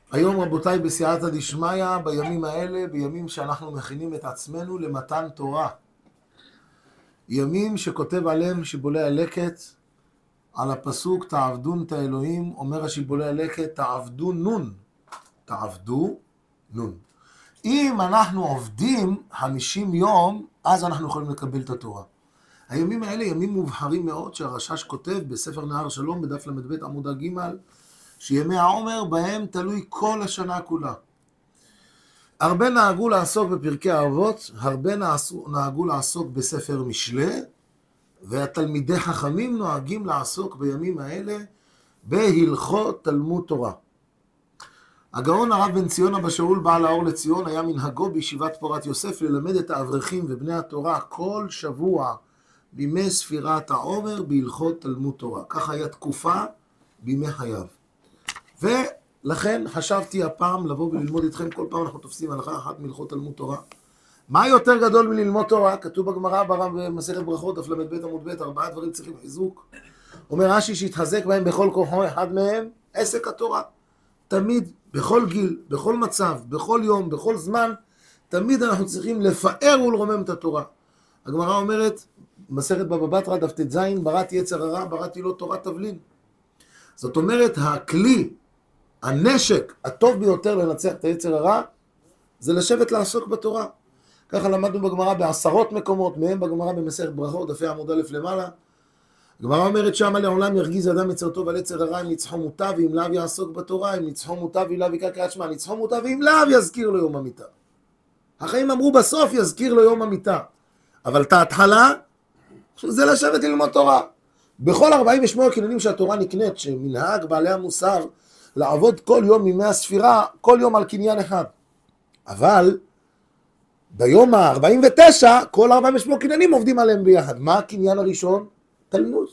היום רבותיי בסייעתא דשמיא, בימים האלה, בימים שאנחנו מכינים את עצמנו למתן תורה. ימים שכותב עליהם שיבולי הלקט, על הפסוק תעבדון את האלוהים, אומר השיבולי הלקט תעבדו נון. תעבדו נון. אם אנחנו עובדים 50 יום, אז אנחנו יכולים לקבל את התורה. הימים האלה ימים מובחרים מאוד שהרש"ש כותב בספר נהר שלום בדף ל"ב עמוד ג' שימי העומר בהם תלוי כל השנה כולה. הרבה נהגו לעסוק בפרקי האבות, הרבה נהגו לעסוק בספר משלי, והתלמידי חכמים נוהגים לעסוק בימים האלה בהלכות תלמוד תורה. הגאון הרב בן ציון אבא שאול בעל האור לציון היה מנהגו בישיבת פורת יוסף ללמד את האברכים ובני התורה כל שבוע בימי ספירת העומר בהלכות תלמוד תורה. כך היה תקופה בימי חייו. ולכן חשבתי הפעם לבוא וללמוד איתכם, כל פעם אנחנו תופסים הלכה אחת מהלכות תלמוד תורה. מה יותר גדול מללמוד תורה? כתוב בגמרא במסכת ברכות דף ל"ב עמוד ב' 4 דברים צריכים חיזוק. אומר רש"י שהתחזק בהם בכל כוחו, אחד מהם עסק התורה. תמיד, בכל גיל, בכל מצב, בכל יום, בכל זמן, תמיד אנחנו צריכים לפאר ולרומם את התורה. הגמרא אומרת, מסכת בבא בתרא דף ט"ז, בראתי יצר הרע, בראתי לו תורת תבלין. זאת אומרת, הכלי, הנשק הטוב ביותר לנצח את היצר הרע, זה לשבת לעסוק בתורה. ככה למדנו בגמרא בעשרות מקומות, מהם בגמרא במסכת ברכות, דפי עמוד א' למעלה. הגמרא אומרת שמה לעולם ירגיז אדם יצר טוב על יצר הרע, אם ניצחו מוטב ואם לאו יעסוק בתורה, אם ניצחו מוטב ואם לאו יקרא קריאת שמע, ניצחו מוטב ואם לאו יזכיר לו יום המיתה. החיים אמרו בסוף יזכיר לו יום המיתה. אבל את ההתחלה, זה לשבת ללמוד תורה. בכל 48 כינונים שהתורה נקנית, שמנהג בעלי המוסר לעבוד כל יום מימי הספירה, כל יום על קניין אחד. אבל ביום ה-49, כל 48 קניינים עובדים עליהם ביחד. מה הקניין הראשון? תלמוד.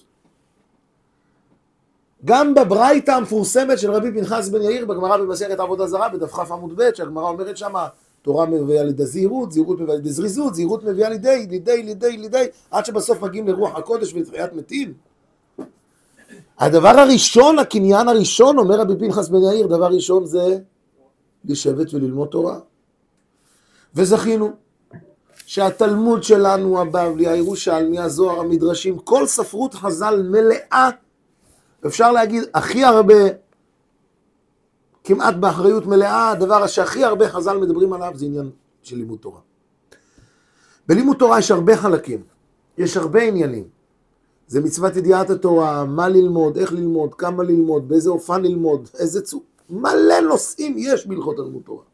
גם בברייתא המפורסמת של רבי פנחס בן יאיר, בגמרא במסכת עבודה זרה, בדף כ' עמוד ב', שהגמרא אומרת שמה, תורה מביאה לידי זהירות, זהירות מביאה לידי זריזות, זהירות מביאה לידי, עד שבסוף מגיעים לרוח הקודש ולתחיית מתים. הדבר הראשון, הקניין הראשון, אומר רבי פנחס בן יאיר, דבר ראשון זה לשבת וללמוד תורה. וזכינו שהתלמוד שלנו, הבבלי, הירושלמי, הזוהר, המדרשים, כל ספרות חז"ל מלאה, אפשר להגיד הכי הרבה, כמעט באחריות מלאה, הדבר שהכי הרבה חז"ל מדברים עליו זה עניין של לימוד תורה. בלימוד תורה יש הרבה חלקים, יש הרבה עניינים. זה מצוות ידיעת התורה, מה ללמוד, איך ללמוד, כמה ללמוד, באיזה אופן ללמוד, מלא נושאים יש בהלכות תלמוד תורה.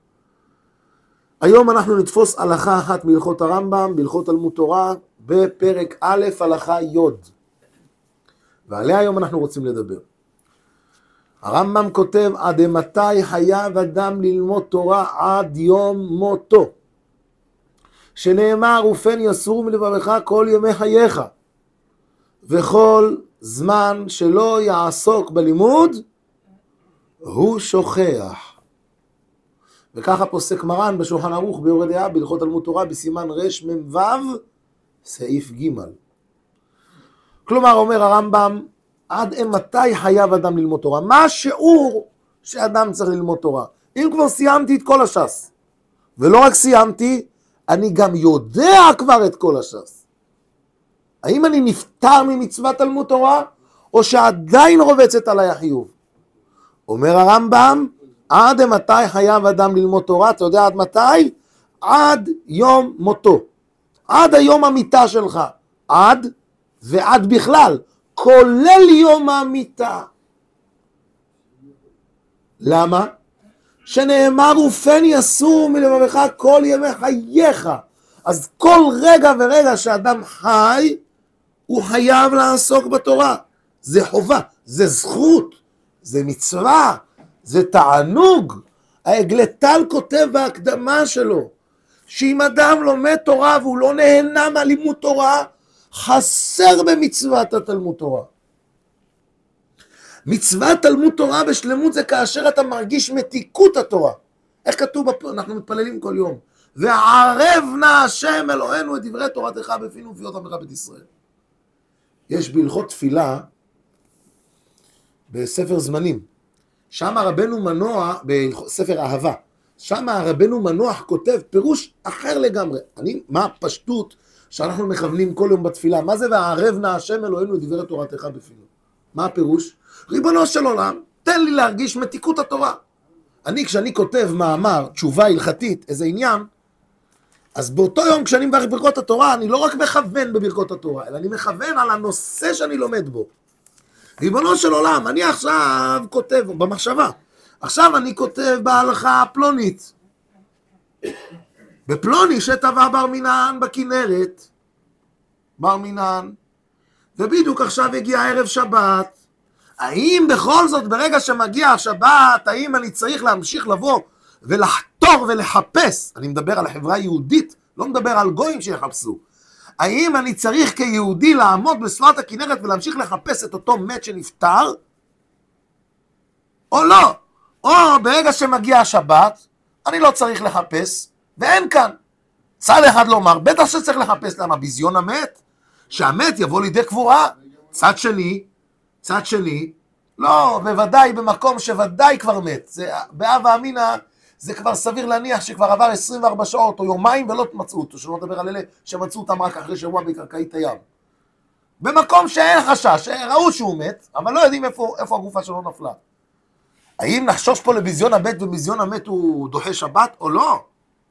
היום אנחנו נתפוס הלכה אחת מהלכות הרמב"ם, בהלכות תלמוד תורה, בפרק א' הלכה י'. ועליה היום אנחנו רוצים לדבר. הרמב"ם כותב, עד מתי חייב אדם ללמוד תורה? עד יום מותו. שנאמר, ופן יסור מלבבך כל ימי חייך. וכל זמן שלא יעסוק בלימוד, הוא שוכח. וככה פוסק מרן בשולחן ערוך ביורה דעה בהלכות תלמוד תורה בסימן רמ"ו סעיף ג'. כלומר אומר הרמב"ם, עד מתי חייב אדם ללמוד תורה? מה השיעור שאדם צריך ללמוד תורה? אם כבר סיימתי את כל הש"ס, ולא רק סיימתי, אני גם יודע כבר את כל הש"ס. האם אני נפטר ממצוות תלמוד תורה, או שעדיין רובצת עליי החיוב? אומר הרמב"ם, עד מתי חייב אדם ללמוד תורה? אתה יודע עד מתי? עד יום מותו. עד היום המיטה שלך. עד ועד בכלל. כולל יום המיטה. למה? שנאמר ופן יסור מלבבך כל ימי חייך. אז כל רגע ורגע שאדם חי, הוא חייב לעסוק בתורה. זה חובה, זה זכות, זה מצווה. זה תענוג. העגלתל כותב בהקדמה שלו, שאם אדם לומד תורה והוא לא נהנה מהלימוד תורה, חסר במצוות התלמוד תורה. מצוות תלמוד תורה בשלמות זה כאשר אתה מרגיש מתיקות התורה. איך כתוב? אנחנו מתפללים כל יום. וערב נא השם אלוהינו את דברי תורתך בפינו ובפיות עמך בית ישראל. יש בהלכות תפילה, בספר זמנים, שם רבנו מנוח, בספר אהבה, שם רבנו מנוח כותב פירוש אחר לגמרי. מה הפשטות שאנחנו מכוונים כל יום בתפילה? מה זה והערב נא השם אלוהינו דברי תורתך בפינו? מה הפירוש? ריבונו של עולם, תן לי להרגיש מתיקות התורה. כשאני כותב מאמר, תשובה הלכתית, איזה עניין, אז באותו יום כשאני מברך ברכות התורה, אני לא רק מכוון בברכות התורה, אלא אני מכוון על הנושא שאני לומד בו. ריבונו של עולם, אני עכשיו כותב, במחשבה, עכשיו אני כותב בהלכה פלונית. בפלוני שטבע בר מינן בכנרת, בר מינן, ובדיוק עכשיו הגיע ערב שבת. האם בכל זאת ברגע שמגיע השבת, האם אני צריך להמשיך לבוא ולחתור ולחפש, אני מדבר על החברה היהודית, לא מדבר על גויים שיחפשו, האם אני צריך כיהודי לעמוד בסלעת הכנרת ולהמשיך לחפש את אותו מת שנפטר, או לא? או ברגע שמגיע השבת, אני לא צריך לחפש, ואין כאן. צד אחד לומר, בטח שצריך לחפש, למה? ביזיון המת, שהמת יבוא לידי קבורה. צד שני, לא, בוודאי במקום שוודאי כבר מת. זה, באב אמינא, זה כבר סביר להניח שכבר עבר 24 שעות או יומיים ולא מצאו אותו, שלא נדבר על אלה שמצאו אותם רק אחרי שבוע בקרקעית הים. במקום שאין חשש, ראו שהוא מת, אבל לא יודעים איפה הגופה שלו נפלה. האם נחשוש פה לביזיון המת וביזיון המת הוא דוחה שבת או לא?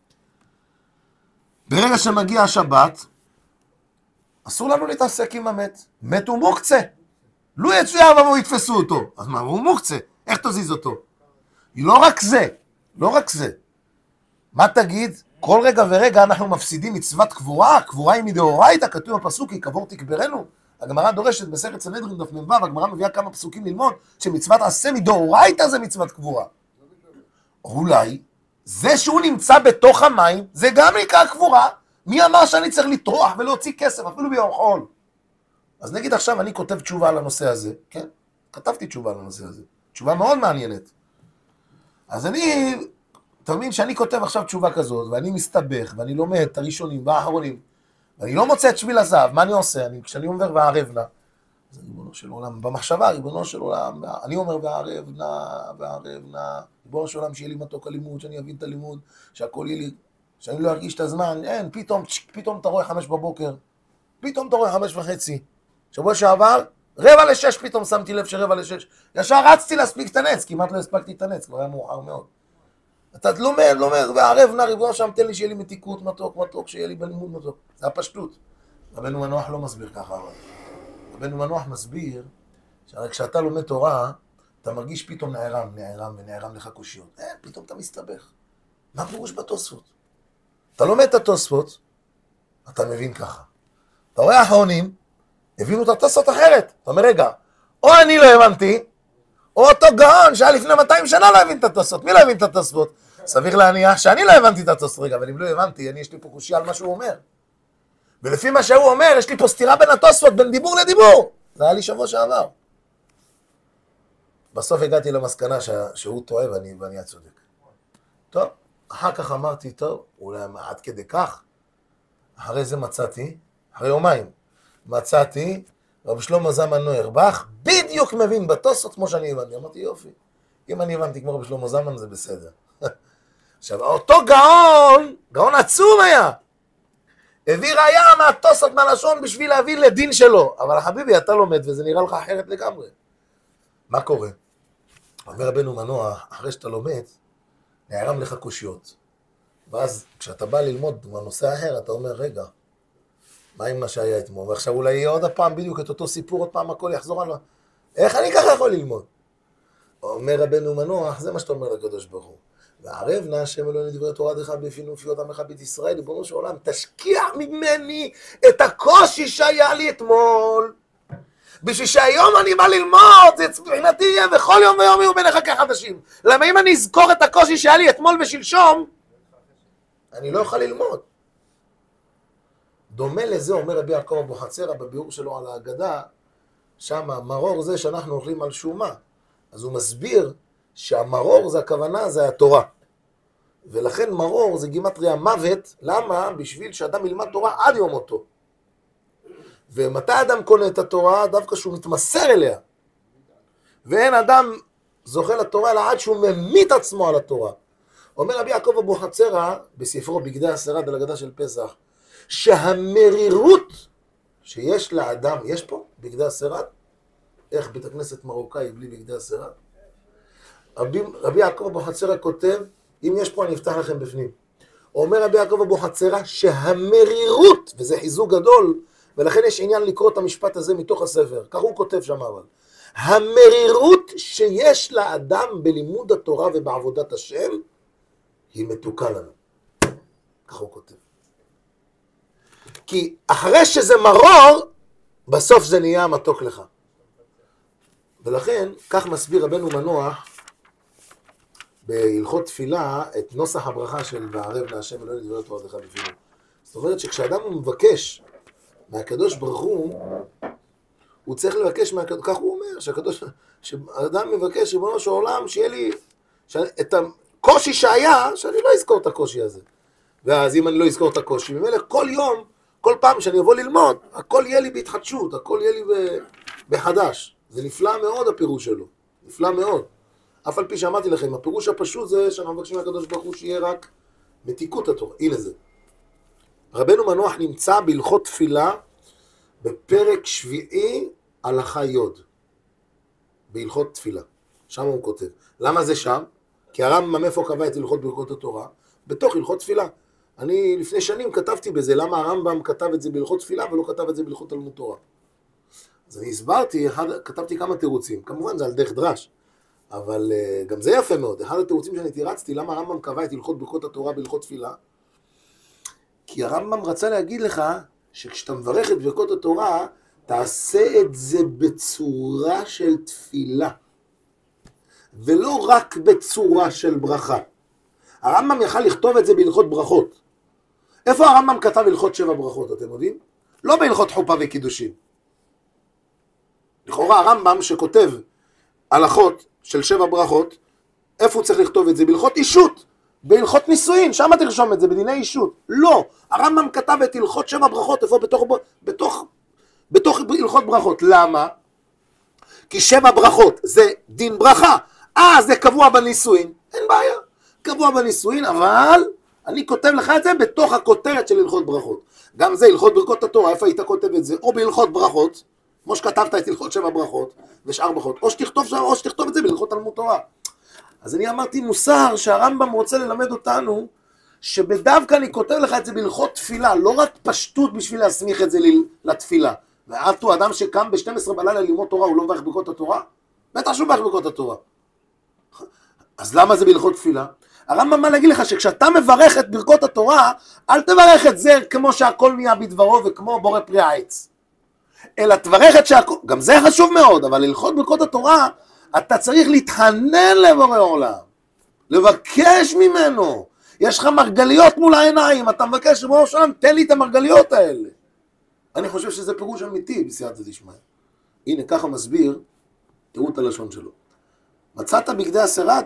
ברגע שמגיע השבת, אסור לנו להתעסק עם המת. מת הוא מוקצה. לו יצויה ובו יתפסו אותו. אז מה, הוא מוקצה. איך תזיז אותו? לא רק זה. מה תגיד? כל רגע ורגע אנחנו מפסידים מצוות קבורה. קבורה היא מדאורייתא, כתוב בפסוק, כי קבור תקברנו. הגמרא דורשת בסכת סנהדרין דף מ"ו, הגמרא מביאה כמה פסוקים ללמוד, שמצוות עשה מדאורייתא זה מצוות קבורה. אולי, זה שהוא נמצא בתוך המים, זה גם נקרא קבורה. מי אמר שאני צריך לטרוח ולהוציא כסף, אפילו ביום חול? אז נגיד עכשיו אני כותב תשובה על הנושא הזה, כן? כתבתי תשובה על הנושא הזה. תשובה מאוד מעניינת. אז אתה מבין שאני כותב עכשיו תשובה כזאת, ואני מסתבך, ואני לומד את הראשונים והאחרונים, ואני לא מוצא את שביל הזהב, מה אני עושה? כשאני אומר והערב נא, אז ריבונו של עולם, במחשבה, ריבונו של עולם, אני אומר והערב נא, ריבונו של עולם, שיהיה לי מתוק הלימוד, שאני אבין את הלימוד, שהכל יהיה לי, שאני לא ארגיש את הזמן, אין, פתאום אתה רואה 5 בבוקר, פתאום אתה רואה 5:30, שבוע שעבר, 5:45 פתאום שמתי לב ש5:45, ישר רצתי להספיק את הנץ, כמעט לא הספקתי את הנץ, כבר היה מאוחר מאוד. אתה לומד, והערב נא, ריבונו שם, תן לי שיהיה לי מתיקות מתוק, שיהיה לי בלימוד מתוק. זה הפשטות. רבנו מנוח לא מסביר ככה, אבל. רבנו מנוח מסביר, שכשאתה לומד תורה, אתה מרגיש פתאום נערם לך קושיות. פתאום אתה מסתבך. מה פירוש בתוספות? אתה לומד את התוספות, אתה מבין ככה. אתה רואה האחרונים, הבינו את התוספות אחרת. אתה אומר, רגע, או אני לא הבנתי, או אותו גאון שהיה לפני 200 שנה לא הבין את התוספות. מי לא הבין את התוספות? סביר להניח שאני לא הבנתי את התוספות. רגע, אבל אם לא הבנתי, יש לי פה קושיה על מה שהוא אומר. ולפי מה שהוא אומר, יש לי פה סתירה בין התוספות, בין דיבור לדיבור. זה היה לי שבוע שעבר. בסוף הגעתי למסקנה שהוא טועה ואני הצודק. טוב, אחר כך אמרתי, טוב, אולי עד כדי כך. אחרי זה מצאתי, אחרי יומיים, מצאתי, רב שלמה זלמן נוירבך, בדיוק מבין בתוספות כמו שאני הבנתי. אמרתי, יופי, אם אני הבנתי כמו רב שלמה זלמן זה בסדר. עכשיו, אותו גאון עצום היה, הביא ראיה מהתוספות מהלשון בשביל להביא לדין שלו. אבל חביבי, אתה לומד וזה נראה לך אחרת לגמרי. מה קורה? אומר רבנו מנוח, אחרי שאתה לומד, נערם לך קושיות. ואז כשאתה בא ללמוד בנושא אחר, אתה אומר, רגע, מה עם מה שהיה אתמול? ועכשיו אולי יהיה עוד הפעם בדיוק את אותו סיפור, עוד פעם הכל יחזור עליו. איך אני ככה יכול ללמוד? אומר רבנו מנוח, זה מה שאתה אומר לקדוש ברוך הוא. והערב נא השם אלוהינו דברי תורתך בפינו ופיות עמך בית ישראל, ריבונו של עולם, תשקיע ממני את הקושי שהיה לי אתמול. בשביל שהיום אני בא ללמוד, זה מבחינתי יהיה וכל יום ויום יהיו ביניך כחדשים. למה אם אני אזכור את הקושי שהיה לי אתמול ושלשום, אני לא אוכל ללמוד. דומה לזה אומר רבי יעקב אבוחצירא בביאור שלו על ההגדה, שם מרור זה שאנחנו אוכלים על שומה. אז הוא מסביר שהמרור זה הכוונה, זה התורה. ולכן מרור זה גימטריה מוות, למה? בשביל שאדם ילמד תורה עד יום מותו. ומתי אדם קונה את התורה? דווקא שהוא מתמסר אליה. ואין אדם זוכה לתורה, אלא עד שהוא ממית עצמו על התורה. אומר רבי יעקב אבוחצירא, בספרו בגדי השרד על הגדה של פסח, שהמרירות שיש לאדם, יש פה בגדי השרד? איך בית הכנסת מרוקאי בלי בגדי השרד? רבי יעקב אבוחצירא כותב, אם יש פה אני אפתח לכם בפנים. אומר רבי יעקב אבוחצירא שהמרירות, וזה חיזוק גדול, ולכן יש עניין לקרוא את המשפט הזה מתוך הספר, כך הוא כותב שם אבל. המרירות שיש לאדם בלימוד התורה ובעבודת השם, היא מתוקה לנו. כך הוא כותב. כי אחרי שזה מרור, בסוף זה נהיה מתוק לך. ולכן, כך מסביר רבנו מנוח, בהלכות תפילה, את נוסח הברכה של בערב להשם אלוהינו דברי תורתך בפינו. זאת אומרת שכשאדם הוא מבקש מהקדוש ברוך הוא צריך לבקש מהקדוש, כך הוא אומר, שהאדם מבקש ריבונו של עולם, שיהיה לי את הקושי שהיה, שאני לא אזכור את הקושי הזה. ואז אם אני לא אזכור את הקושי, ממילא כל יום, כל פעם שאני אבוא ללמוד, הכל יהיה לי בהתחדשות, הכל יהיה לי בחדש. זה נפלא מאוד הפירוש שלו, נפלא מאוד. אף על פי שאמרתי לכם, הפירוש הפשוט זה שאנחנו מבקשים מהקדוש ברוך הוא שיהיה רק מתיקות התורה. הנה זה. רבנו מנוח נמצא בהלכות תפילה בפרק שביעי הלכה י' בהלכות תפילה. שם הוא כותב. למה זה שם? כי הרמב"ם איפה קבע את הלכות ברכות התורה? בתוך הלכות תפילה. אני לפני שנים כתבתי בזה, למה הרמב"ם כתב את זה בהלכות תפילה ולא כתב את זה בהלכות תלמוד תורה. אז אני הסברתי, כתבתי כמה תירוצים. כמובן זה על דרך דרש. אבל גם זה יפה מאוד. אחד התירוצים שאני תירצתי, למה הרמב"ם קבע את הלכות ברכות התורה בהלכות תפילה? כי הרמב"ם רצה להגיד לך שכשאתה מברך את ברכות התורה, תעשה את זה בצורה של תפילה. ולא רק בצורה של ברכה. הרמב"ם יכל לכתוב את זה בהלכות ברכות. איפה הרמב"ם כתב הלכות 7 ברכות, אתם יודעים? לא בהלכות חופה וקידושים. לכאורה הרמב"ם שכותב הלכות של 7 ברכות, איפה הוא צריך לכתוב את זה? בהלכות אישות, בהלכות נישואין, שם תרשום את זה, בדיני אישות. לא, הרמב"ם כתב את הלכות 7 ברכות, איפה? בתוך הלכות ברכות. למה? כי 7 ברכות זה דין ברכה, זה קבוע בנישואין, אין בעיה, קבוע בנישואין, אבל אני כותב לך את זה בתוך הכותרת של הלכות ברכות. גם זה הלכות ברכות התורה, איפה היית כותב את זה? או בהלכות ברכות, כמו שכתבת את הלכות 7 ברכות ושאר ברכות, או שתכתוב את זה בהלכות תלמוד תורה. אז אני אמרתי מוסר שהרמב"ם רוצה ללמד אותנו, שבדווקא אני כותב לך את זה בהלכות תפילה, לא רק פשטות בשביל להסמיך את זה לתפילה. ועטו, אדם שקם ב-12 בלילה ללמוד תורה, הוא לא מברך ברכות התורה? בטח שהוא מברך ברכות התורה. אז למה זה בהלכות תפילה? הרמב"ם מה להגיד לך שכשאתה מברך את ברכות התורה, אל תברך את זה כמו שהכל נהיה בדברו וכמו בורא פרי העץ. אלא תברך את שהכל, גם זה חשוב מאוד, אבל ללכות ברכות התורה, אתה צריך להתחנן לבורא עולם, לבקש ממנו. יש לך מרגליות מול העיניים, אתה מבקש לבורא עולם, תן לי את המרגליות האלה. אני חושב שזה פירוש אמיתי בסייעתא דשמיא. הנה ככה מסביר, תראו את הלשון שלו. מצאת בגדי השרד?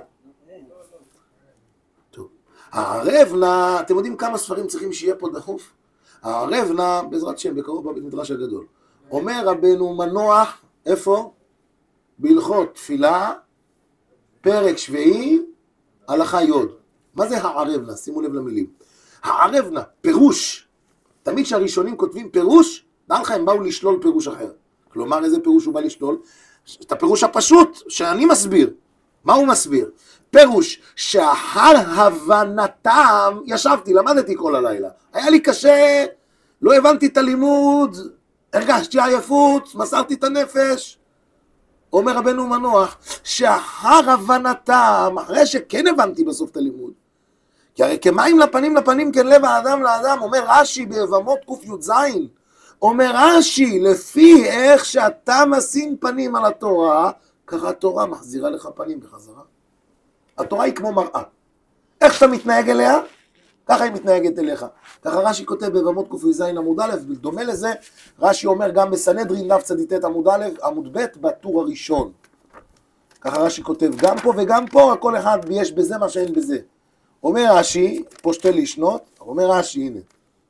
טוב. הערב נא, אתם יודעים כמה ספרים צריכים שיהיה פה דחוף? הערב נא, בעזרת שם, בקרוב בבית מדרש הגדול. אומר רבנו מנוח, איפה? בהלכות תפילה, פרק שביעי, הלכה י'. מה זה הערב נא? שימו לב למילים. הערב נא, פירוש. תמיד שהראשונים כותבים פירוש, דע לך הם באו לשלול פירוש אחר. כלומר, איזה פירוש הוא בא לשלול? את הפירוש הפשוט שאני מסביר. מה הוא מסביר? פירוש שאחר הבנתם, ישבתי, למדתי כל הלילה. היה לי קשה, לא הבנתי את הלימוד, הרגשתי עייפות, מסרתי את הנפש. אומר רבנו מנוח, שאחר הבנתם, אחרי שכן הבנתי בסוף את הלימוד, כי הרי כמים לפנים לפנים כן לב האדם לאדם, אומר רש"י ביבמות ק"ז, אומר רש"י, לפי איך שאתה משים פנים על התורה, ככה התורה מחזירה לך פנים בחזרה. התורה היא כמו מראה. איך שאתה מתנהג אליה, ככה היא מתנהגת אליך. ככה רש"י כותב ביבמות ק"ז עמוד א', דומה לזה, רש"י אומר גם בסנהדרין דף צ"ט עמוד א', עמוד ב', בטור הראשון. ככה רש"י כותב גם פה וגם פה, הכל אחד יש בזה מה שאין בזה. אומר רש"י, פה שתי לישנות, אומר רש"י, הנה.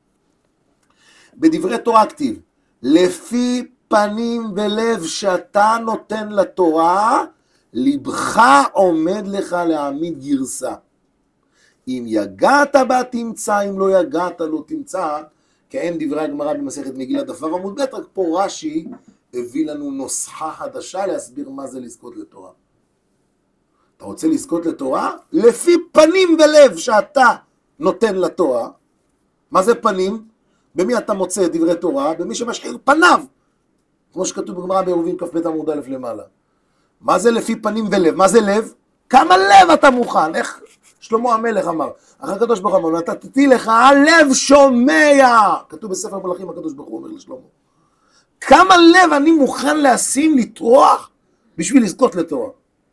בדברי תורה כתיב, לפי פנים ולב שאתה נותן לתורה, לבך עומד לך להעמיד גרסה. אם יגעת בה תמצא, אם לא יגעת לא תמצא, כאין דברי הגמרא במסכת מגילה דף ו' עמוד ב', רק פה רש"י הביא לנו נוסחה חדשה להסביר מה זה לזכות לתורה. אתה רוצה לזכות לתורה? לפי פנים ולב שאתה נותן לתורה. מה זה פנים? במי אתה מוצא את דברי תורה? במי שמשחיר פניו. כמו שכתוב בגמרא בעירובין כ"ב עמוד א' למעלה. מה זה לפי פנים ולב? מה זה לב? כמה לב אתה מוכן? איך שלמה המלך אמר? אחר הקדוש ברוך הוא אמר, נתתי לך לב שומע. כתוב בספר מלכים הקדוש ברוך הוא אומר לשלמה. כמה לב אני מוכן לשים, לטרוח, בשביל לזכות לתורה.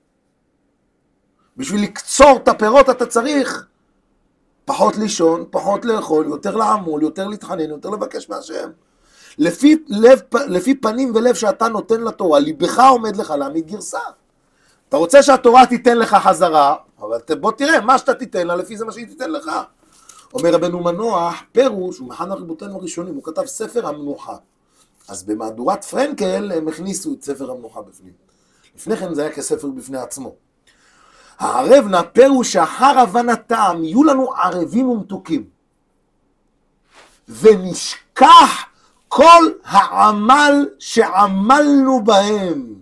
בשביל לקצור את הפירות אתה צריך פחות לישון, פחות לאכול, יותר לעמול, יותר להתחנן, יותר לבקש מהשם. לפי פנים ולב שאתה נותן לתורה, ליבך עומד לך להעמיד גרסה. אתה רוצה שהתורה תיתן לך חזרה, אבל בוא תראה, מה שאתה תיתן לה, לפי זה מה שהיא תיתן לך. אומר רבנו מנוח, פירוש, הוא מחנה רבותינו הראשונים, הוא כתב ספר המנוחה. אז במהדורת פרנקל הם הכניסו את ספר המנוחה בפנים. לפני כן זה היה כספר בפני עצמו. הערב נא פירוש שאחר הבנתם יהיו לנו ערבים ומתוקים. ונשכח כל העמל שעמלנו בהם.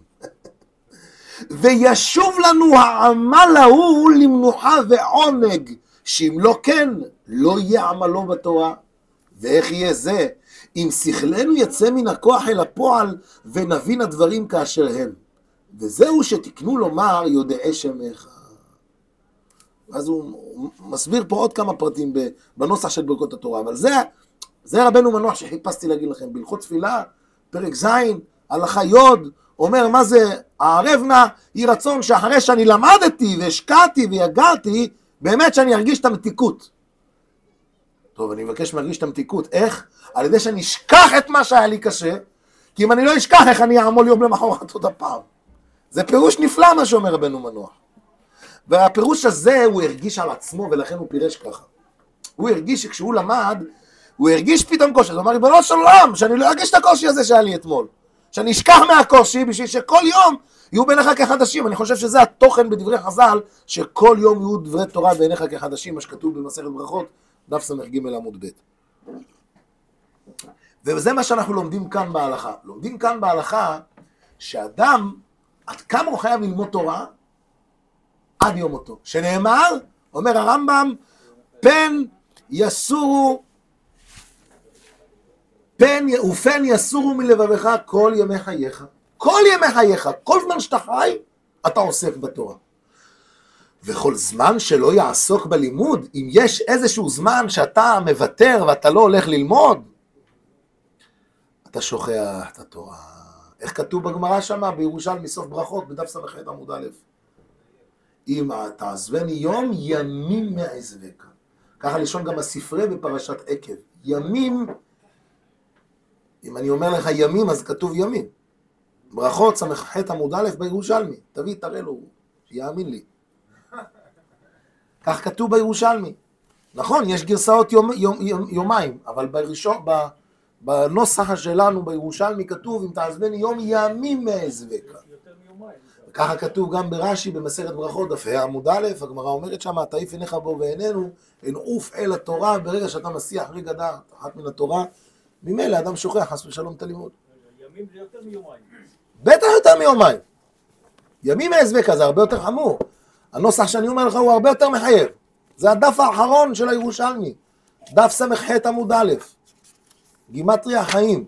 וישוב לנו העמל ההוא למנוחה ועונג, שאם לא כן, לא יהיה עמלו בתורה. ואיך יהיה זה? אם שכלנו יצא מן הכוח אל הפועל, ונבין הדברים כאשר הם. וזהו שתקנו לומר יודעי שמך. אז הוא מסביר פה עוד כמה פרטים בנוסח של ברכות התורה, אבל זה רבנו מנוח שחיפשתי להגיד לכם, בהלכות תפילה, פרק ז', הלכה י', אומר מה זה הערב נא, היא רצון שאחרי שאני למדתי והשקעתי ויגעתי, באמת שאני ארגיש את המתיקות. טוב, אני מבקש להרגיש את המתיקות, איך? על ידי שאני אשכח את מה שהיה לי קשה, כי אם אני לא אשכח, איך אני אעמול יום למחרת עוד הפעם? זה פירוש נפלא מה שאומר רבנו מנוח. והפירוש הזה הוא הרגיש על עצמו, ולכן הוא פירש ככה. הוא הרגיש שכשהוא למד, הוא הרגיש פתאום קושי. הוא אמר, ריבונו של עולם, שאני לא ארגיש את הקושי הזה שהיה לי אתמול. שאני אשכח מהקושי, בשביל שכל יום יהיו בעיניך כחדשים. אני חושב שזה התוכן בדברי חז"ל, שכל יום יהיו דברי תורה בעיניך כחדשים, מה שכתוב במסכת ברכות, דף ס"ג עמוד ב'. וזה מה שאנחנו לומדים כאן בהלכה. לומדים כאן בהלכה, שאדם, עד כמה הוא חייב ללמוד תורה? עד יום מותו. שנאמר, אומר הרמב"ם, פן יסורו, ופן יסורו מלבבך כל ימי חייך. כל ימי חייך, כל זמן שאתה חי, אתה עוסק בתורה. וכל זמן שלא יעסוק בלימוד, אם יש איזשהו זמן שאתה מוותר ואתה לא הולך ללמוד, אתה שוכח את התורה. איך כתוב בגמרא שמה, בירושלמי סוף ברכות, בדף ס"ח עמוד א', אם תעזבני יום, ימים מעזבך. ככה לשון גם הספרי בפרשת עקב. ימים, אם אני אומר לך ימים, אז כתוב ימים. ברכות ס"ח עמוד א' בירושלמי. תביא, תראה לו, שיאמין לי. כך כתוב בירושלמי. נכון, יש גרסאות יומיים, אבל בנוסח שלנו בירושלמי כתוב, אם תעזבני יום, ימים מעזבך. ככה כתוב גם ברש"י במסכת ברכות, דף ה' עמוד א', הגמרא אומרת שם, תעיף עיניך בו ועינינו, אין עוף אל התורה, ברגע שאתה מסיח רגע דעת, אחת מן התורה, ממילא אדם שוכח, חס ושלום את הלימוד. ימים זה יותר מיומיים. בטח יותר מיומיים. ימים מעזבך זה הרבה יותר חמור. הנוסח שאני אומר לך הוא הרבה יותר מחייב. זה הדף האחרון של הירושלמי. דף ס"ח עמוד א', גימטריה החיים.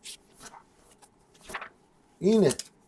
הנה.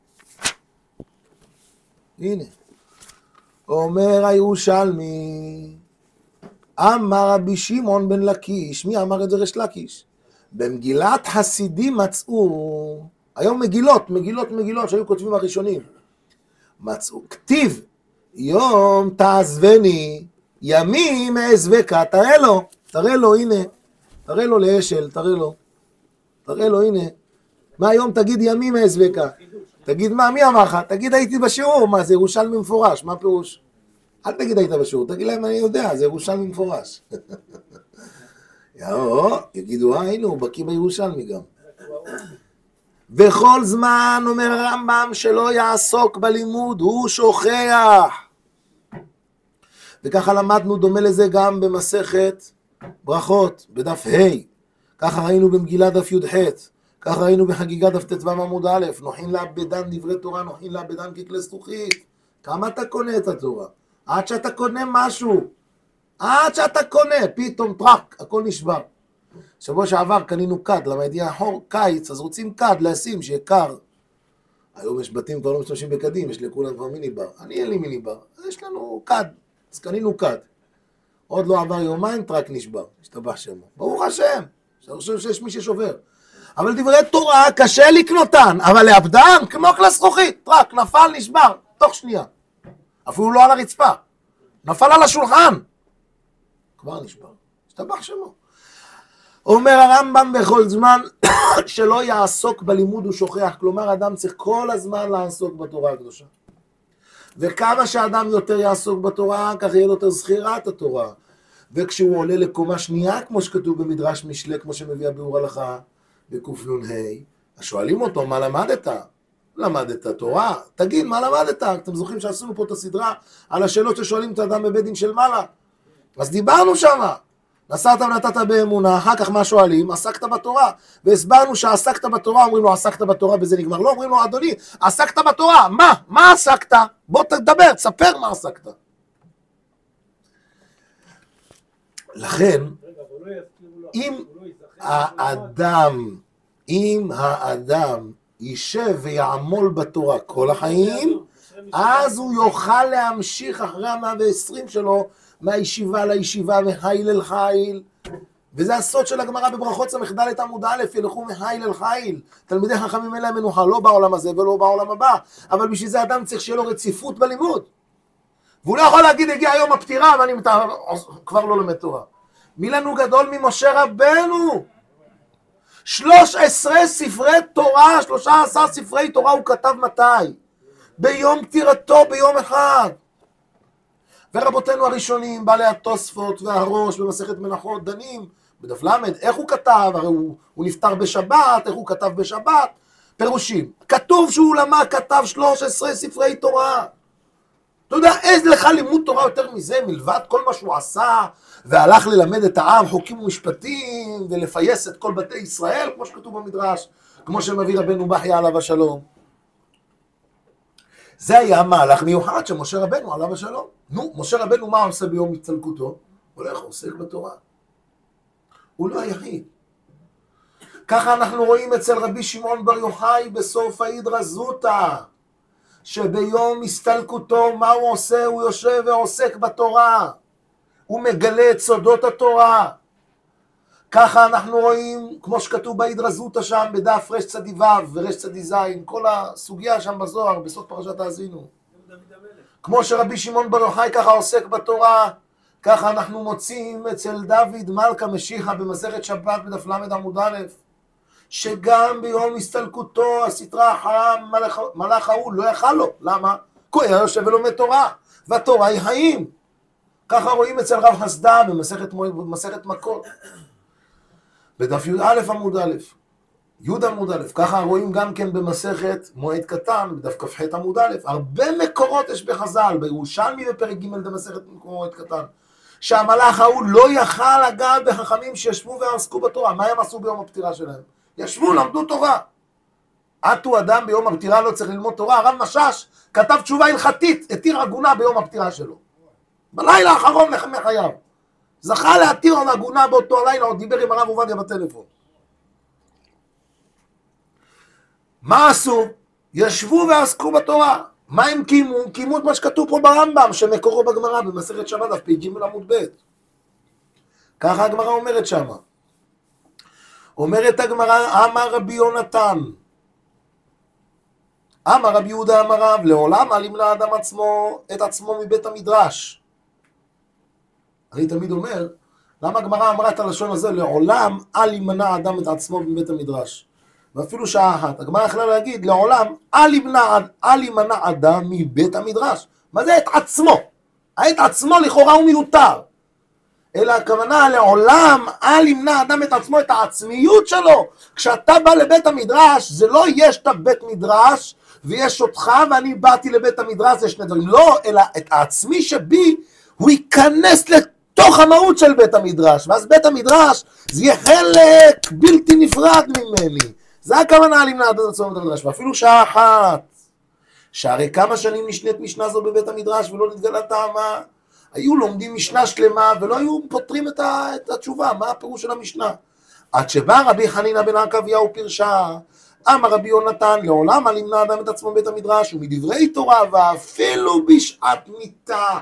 הנה. אומר הירושלמי, אמר רבי שמעון בן לקיש, מי אמר את זה? ריש לקיש. במגילת חסידים מצאו, היום מגילות שהיו כותבים הראשונים, מצאו, כתיב, יום תעזבני, ימים מעזבך, תראה לו, הנה, תראה לו לאשל, תראה לו, הנה, מה היום תגיד ימים מעזבך? תגיד מה, מי אמר לך? תגיד הייתי בשיעור, מה זה ירושלמי מפורש, מה פירוש? אל תגיד היית בשיעור, תגיד להם אני יודע, זה ירושלמי מפורש. יגידו, הנה הוא בקיא בירושלמי גם. וכל זמן, אומר הרמב"ם, שלא יעסוק בלימוד, הוא שוכח. וככה למדנו, דומה לזה גם במסכת ברכות, בדף ה', ככה ראינו במגילה דף י"ח, ככה ראינו בחגיגה דף ט"ו עמוד א', נוחין לאבדן דברי תורה, נוחין לאבדן ככלי זכוכית. כמה אתה קונה את התורה? עד שאתה קונה משהו, עד שאתה קונה, פתאום טרק, הכל נשבר. שבוע שעבר קנינו קד, למה הגיע החור קיץ, אז רוצים קד לשים שיהיה קר. היום יש בתים כבר לא משתמשים בקדים, יש לכולם כבר מיני בר. אני אין לי מיני בר, אז יש לנו קד, אז קנינו קד. עוד לא עבר יומיים, טרק נשבר, השתבח שמו. ברוך השם, אני חושב שיש מי ששובר. אבל דברי תורה קשה לקנותן, אבל לאבדן, כמו כלי זכוכית, טרק, נפל, נשבר, תוך שנייה. אפילו לא על הרצפה, נפל על השולחן. כבר נשבר, השתבח שמו. אומר הרמב"ם בכל זמן שלא יעסוק בלימוד הוא שוכח, כלומר אדם צריך כל הזמן לעסוק בתורה הקדושה. וכמה שאדם יותר יעסוק בתורה, כך יהיה לו יותר זכירת התורה. וכשהוא עולה לקומה שנייה, כמו שכתוב במדרש משלי, כמו שמביא הביאור הלכה, בקנ"ה, אז שואלים אותו, מה למדת? למדת תורה? תגיד, מה למדת? אתם זוכרים שעשינו פה את הסדרה על השאלות ששואלים את האדם בבית דין של מעלה. אז דיברנו שמה. נסעת ונתת באמונה, אחר כך מה שואלים? עסקת בתורה. והסברנו שעסקת בתורה, אומרים לו, עסקת בתורה, בזה נגמר. לא, אומרים לו, אדוני, עסקת בתורה. מה? מה עסקת? בוא תדבר, תספר מה עסקת. לכן, אם האדם יישב ויעמול בתורה כל החיים, אז הוא יוכל להמשיך אחרי 120 שלו, מהישיבה לישיבה וחיל אל חיל. וזה הסוד של הגמרא בברכות ס"ד עמוד א', ילכו מחיל אל חיל. תלמידי חכמים אין להם מנוחה, לא בעולם הזה ולא בעולם הבא, אבל בשביל זה אדם צריך שיהיה לו רציפות בלימוד. והוא לא יכול להגיד, הגיע יום הפטירה ואני כבר לא לומד תורה. מי לנו גדול ממשה רבנו? 13 ספרי תורה, 13 ספרי תורה הוא כתב מתי? ביום פטירתו, ביום אחד. ורבותינו הראשונים, בעלי התוספות והראש במסכת מנחות דנים, בדף למד, איך הוא כתב? הרי הוא נפטר בשבת, איך הוא כתב בשבת? פירושים. כתוב שהוא למד, כתב 13 ספרי תורה. אתה יודע, איזה לך לימוד תורה יותר מזה, מלבד כל מה שהוא עשה, והלך ללמד את העם חוקים ומשפטים, ולפייס את כל בתי ישראל, כמו שכתוב במדרש, כמו שמביא רבנו בחייא עליו השלום. זה היה מהלך מיוחד של משה רבנו עליו השלום. נו, משה רבנו מה עושה ביום הצטלקותו? הולך, עוסק בתורה. הוא לא היחיד. ככה אנחנו רואים אצל רבי שמעון בר יוחאי בסוף ההידרא זוטא, שביום הסתלקותו מה הוא עושה? הוא יושב ועוסק בתורה. הוא מגלה את סודות התורה. ככה אנחנו רואים, כמו שכתוב בהידרא זוטא שם, בדף רצ"ו ורצ"ז, כל הסוגיה שם בזוהר, בסוף פרשת האזינו. כמו שרבי שמעון בר יוחאי ככה עוסק בתורה, ככה אנחנו מוצאים אצל דוד מלכה משיחא במסכת שבת בדף למד עמוד א', שגם ביום הסתלקותו הסטרא אחרא מלאך ההוא לא יכל לו. למה? כי הוא היה יושב ולומד תורה, והתורה היא חיים. ככה רואים אצל רב חסדא במסכת מכות. בדף י"א עמוד א', י' עמוד א', ככה רואים גם כן במסכת מועד קטן, בדף כ"ח עמוד א', הרבה מקורות יש בחז"ל, בירושלמי בפרק ג' במסכת מועד קטן, שהמלאך ההוא לא יכל לגעת בחכמים שישבו ועסקו בתורה. מה הם עשו ביום הפטירה שלהם? ישבו, למדו תורה. עטו אדם ביום הפטירה לא צריך ללמוד תורה. הרב משאש כתב תשובה הלכתית, התיר עגונה ביום הפטירה שלו. בלילה האחרון לחמי חייו. זכה להתיר על עגונה באותו הלילה, עוד דיבר עם הרב עובדיה בטלפון. מה עשו? ישבו ועסקו בתורה. מה הם קימו? קימו את מה שכתוב פה ברמב"ם, שמקורו בגמרא במסכת שבת דף פ"ג עמוד ב'. ככה הגמרא אומרת שמה. אומרת הגמרא, אמר רבי יונתן, אמר רבי יהודה אמר רב, לעולם אל ימנע אדם את עצמו מבית המדרש. אני תמיד אומר, למה הגמרא אמרה את הלשון הזה? לעולם אל ימנע אדם את עצמו מבית המדרש. ואפילו שעה אחת. הגמרא יכלה להגיד, לעולם אל ימנע אדם מבית המדרש. מה זה את עצמו? את עצמו לכאורה הוא מיותר. אלא הכוונה לעולם, אל ימנע אדם את עצמו, את העצמיות שלו. כשאתה בא לבית המדרש, זה לא יש את בית מדרש, ויש אותך ואני באתי לבית המדרש, זה שני דברים. לא, אלא את העצמי שבי, הוא ייכנס לתוך המהות של בית המדרש, ואז בית המדרש זה יהיה חלק בלתי נפרד ממני. זה הכוונה אל ימנע אדם את עצמו בבית המדרש, ואפילו שעה אחת. שהרי כמה שנים נשנית משנה זו בבית המדרש ולא נתגלה טעמה, היו לומדים משנה שלמה ולא היו פותרים את התשובה, מה הפירוש של המשנה. עד שבא רבי חנינא בן עקביא ופרשה, אמר רבי יונתן, לעולם אל ימנע אדם את עצמו בבית המדרש ומדברי תורה ואפילו בשעת מיתה.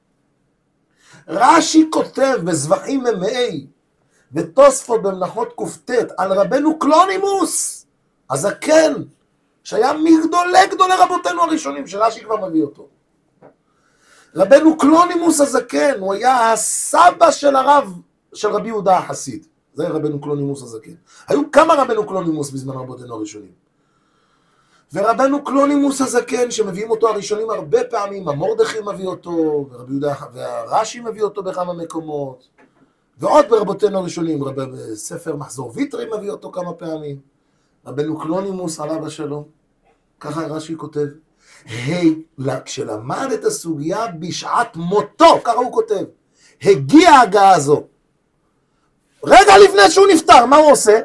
רש"י כותב בזבחים ממאי ותוספות במנחות ק"ט על רבנו קלונימוס הזקן, שהיה מגדולי רבותינו הראשונים, שרש"י כבר מביא אותו. רבנו קלונימוס הזקן, הוא היה הסבא של הרב של רבי יהודה החסיד. זה רבנו קלונימוס הזקן. היו כמה רבנו קלונימוס בזמן רבותינו הראשונים. ורבנו קלונימוס הזקן, שמביאים אותו הראשונים הרבה פעמים, המורדכי מביא אותו, והרש"י מביא אותו בכמה מקומות, ועוד ברבותינו הראשונים, ספר מחזור ויטרי מביא אותו כמה פעמים. רבנו קלונימוס עליו השלום, ככה רש"י כותב, כשלמד את הסוגיה בשעת מותו, ככה הוא כותב, הגיעה ההגעה הזו. רגע לפני שהוא נפטר, מה הוא עושה?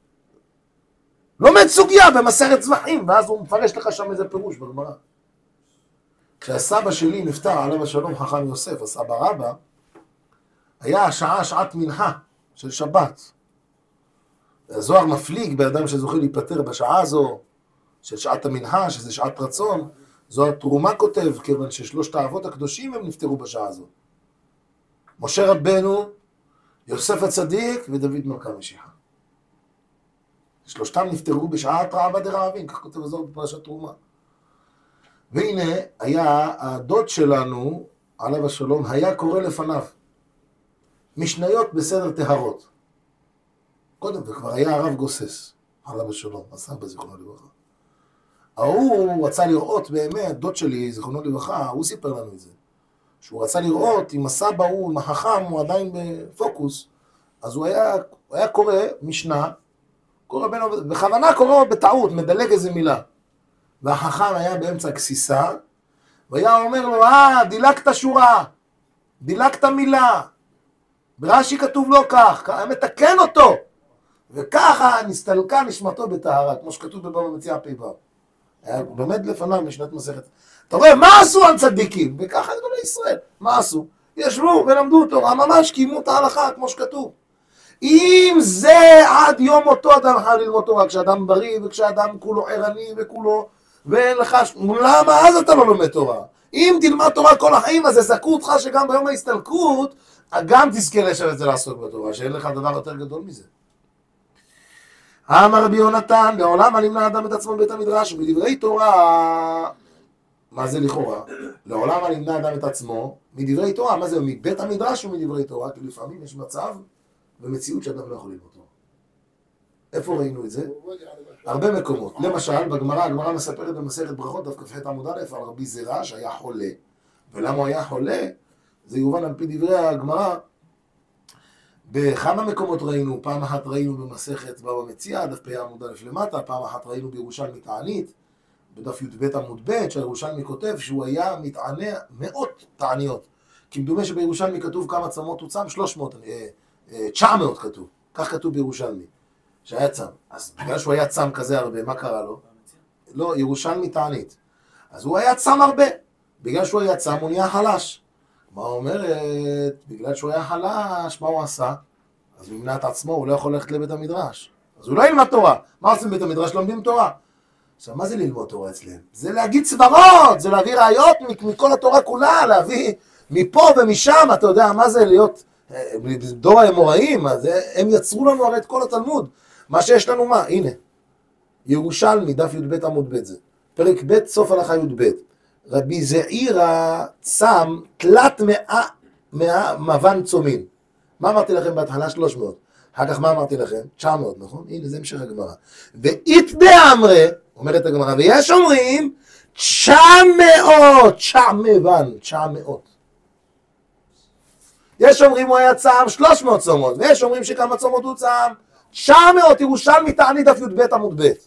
לומד סוגיה במסכת זבחים, ואז הוא מפרש לך שם איזה פירוש בגמרא. כשהסבא שלי נפטר, עליו השלום חכם יוסף, הסבא רבא, היה השעה שעת מנחה של שבת. הזוהר מפליג באדם שזוכה להיפטר בשעה הזו, של שעת המנחה, שזה שעת רצון. זו התרומה כותב, כיוון ששלושת האבות הקדושים הם נפטרו בשעה הזו. משה רבנו, יוסף הצדיק ודוד מלכה משיחה. שלושתם נפטרו בשעת רעבה דרעבים, כך כותב הזוהר בפרשת תרומה. והנה, היה הדוד שלנו, עליו השלום, היה קורא לפניו משניות בסדר טהרות. קודם, וכבר היה הרב גוסס, עליו השלום, הסבא זיכרונו לברכה. הוא רצה לראות באמת, דוד שלי, זיכרונו לברכה, הוא סיפר לנו את זה. שהוא רצה לראות אם הסבא הוא, אם החכם הוא עדיין בפוקוס, אז הוא היה קורא משנה, בכוונה קורא בטעות, מדלג איזה מילה. והחכם היה באמצע הכסיסה, והיה אומר לו, דילגת שורה, דילגת מילה. ברש"י כתוב לא כך, היה מתקן אותו. וככה נסתלקה נשמתו בטהרה, כמו שכתוב בבבא מציעא פ"ו. היה לומד לפניו משנת מסכת. אתה רואה, מה עשו הצדיקים? וככה גדולי ישראל, מה עשו? ישבו ולמדו תורה, ממש קיימו את ההלכה, כמו שכתוב. אם זה עד יום מותו אדם חייב ללמוד תורה, כשאדם בריא וכשאדם כולו ערני וכולו, ואין לך, למה אז אתה לא לומד תורה? אם תלמד תורה כל החיים, אז יזכו אותך שגם ביום ההסתלקות, גם תזכה לשבת את זה לעסוק בתורה, שאין לך דבר יותר גדול מזה. אמר רבי יונתן, לעולם אל ימנע אדם את עצמו בבית המדרש, ומדברי תורה, מה זה לכאורה? לעולם אל ימנע אדם את עצמו, מדברי תורה, מה זה? מבית המדרש ומדברי תורה, כי לפעמים יש מצב ומציאות שאדם לא יכול ללמוד תורה. איפה ראינו את זה? הרבה מקומות. למשל, בגמרא, הגמרא מספרת במסכת ברכות, דף כ"ח עמוד א', על רבי זרע שהיה חולה. ולמה הוא היה חולה? זה יובן על פי דברי הגמרא. בכמה מקומות ראינו, פעם אחת ראינו במסכת בבא מציעא, דף פ"א עמוד א' למטה, פעם אחת ראינו בירושלמי תענית, בדף י"ב עמוד ב', שהירושלמי כותב שהוא היה מתענה מאות תעניות. כי מדומה שבירושלמי כתוב כמה צמות הוא צם, 900 כתוב, כך כתוב בירושלמי, שהיה צם. אז בגלל שהוא היה צם כזה הרבה, מה קרה לו? לא, ירושלמי תענית. אז הוא היה צם הרבה, בגלל שהוא היה צם הוא נהיה חלש. מה אומרת? בגלל שהוא היה חלש, מה הוא עשה? אז הוא ימנע את עצמו, הוא לא יכול ללכת לבית המדרש. אז הוא לא ילמד תורה. מה עושים בבית המדרש? לומדים תורה. עכשיו, מה זה ללמוד תורה אצלם? זה להגיד סברות, זה להביא ראיות מכל התורה כולה, להביא מפה ומשם, אתה יודע מה זה להיות דור האמוראים, הם יצרו לנו הרי את כל התלמוד. מה שיש לנו מה? הנה, ירושלמי, דף י"ב עמוד ב' זה. פרק ב' סוף הלכה י"ב. רבי זעירא צם תלת מאה מבן צומין. מה אמרתי לכם בהתחלה? 300. אחר כך מה אמרתי לכם? 900, נכון? הנה, זה המשך הגמרא. ואית דאמרי, אומרת הגמרא, ויש אומרים 900, 900. יש אומרים הוא היה צם 300 צומות, ויש אומרים שכמה צומות הוא צם 900, ירושלמי תענית דף י"ב עמוד ב'.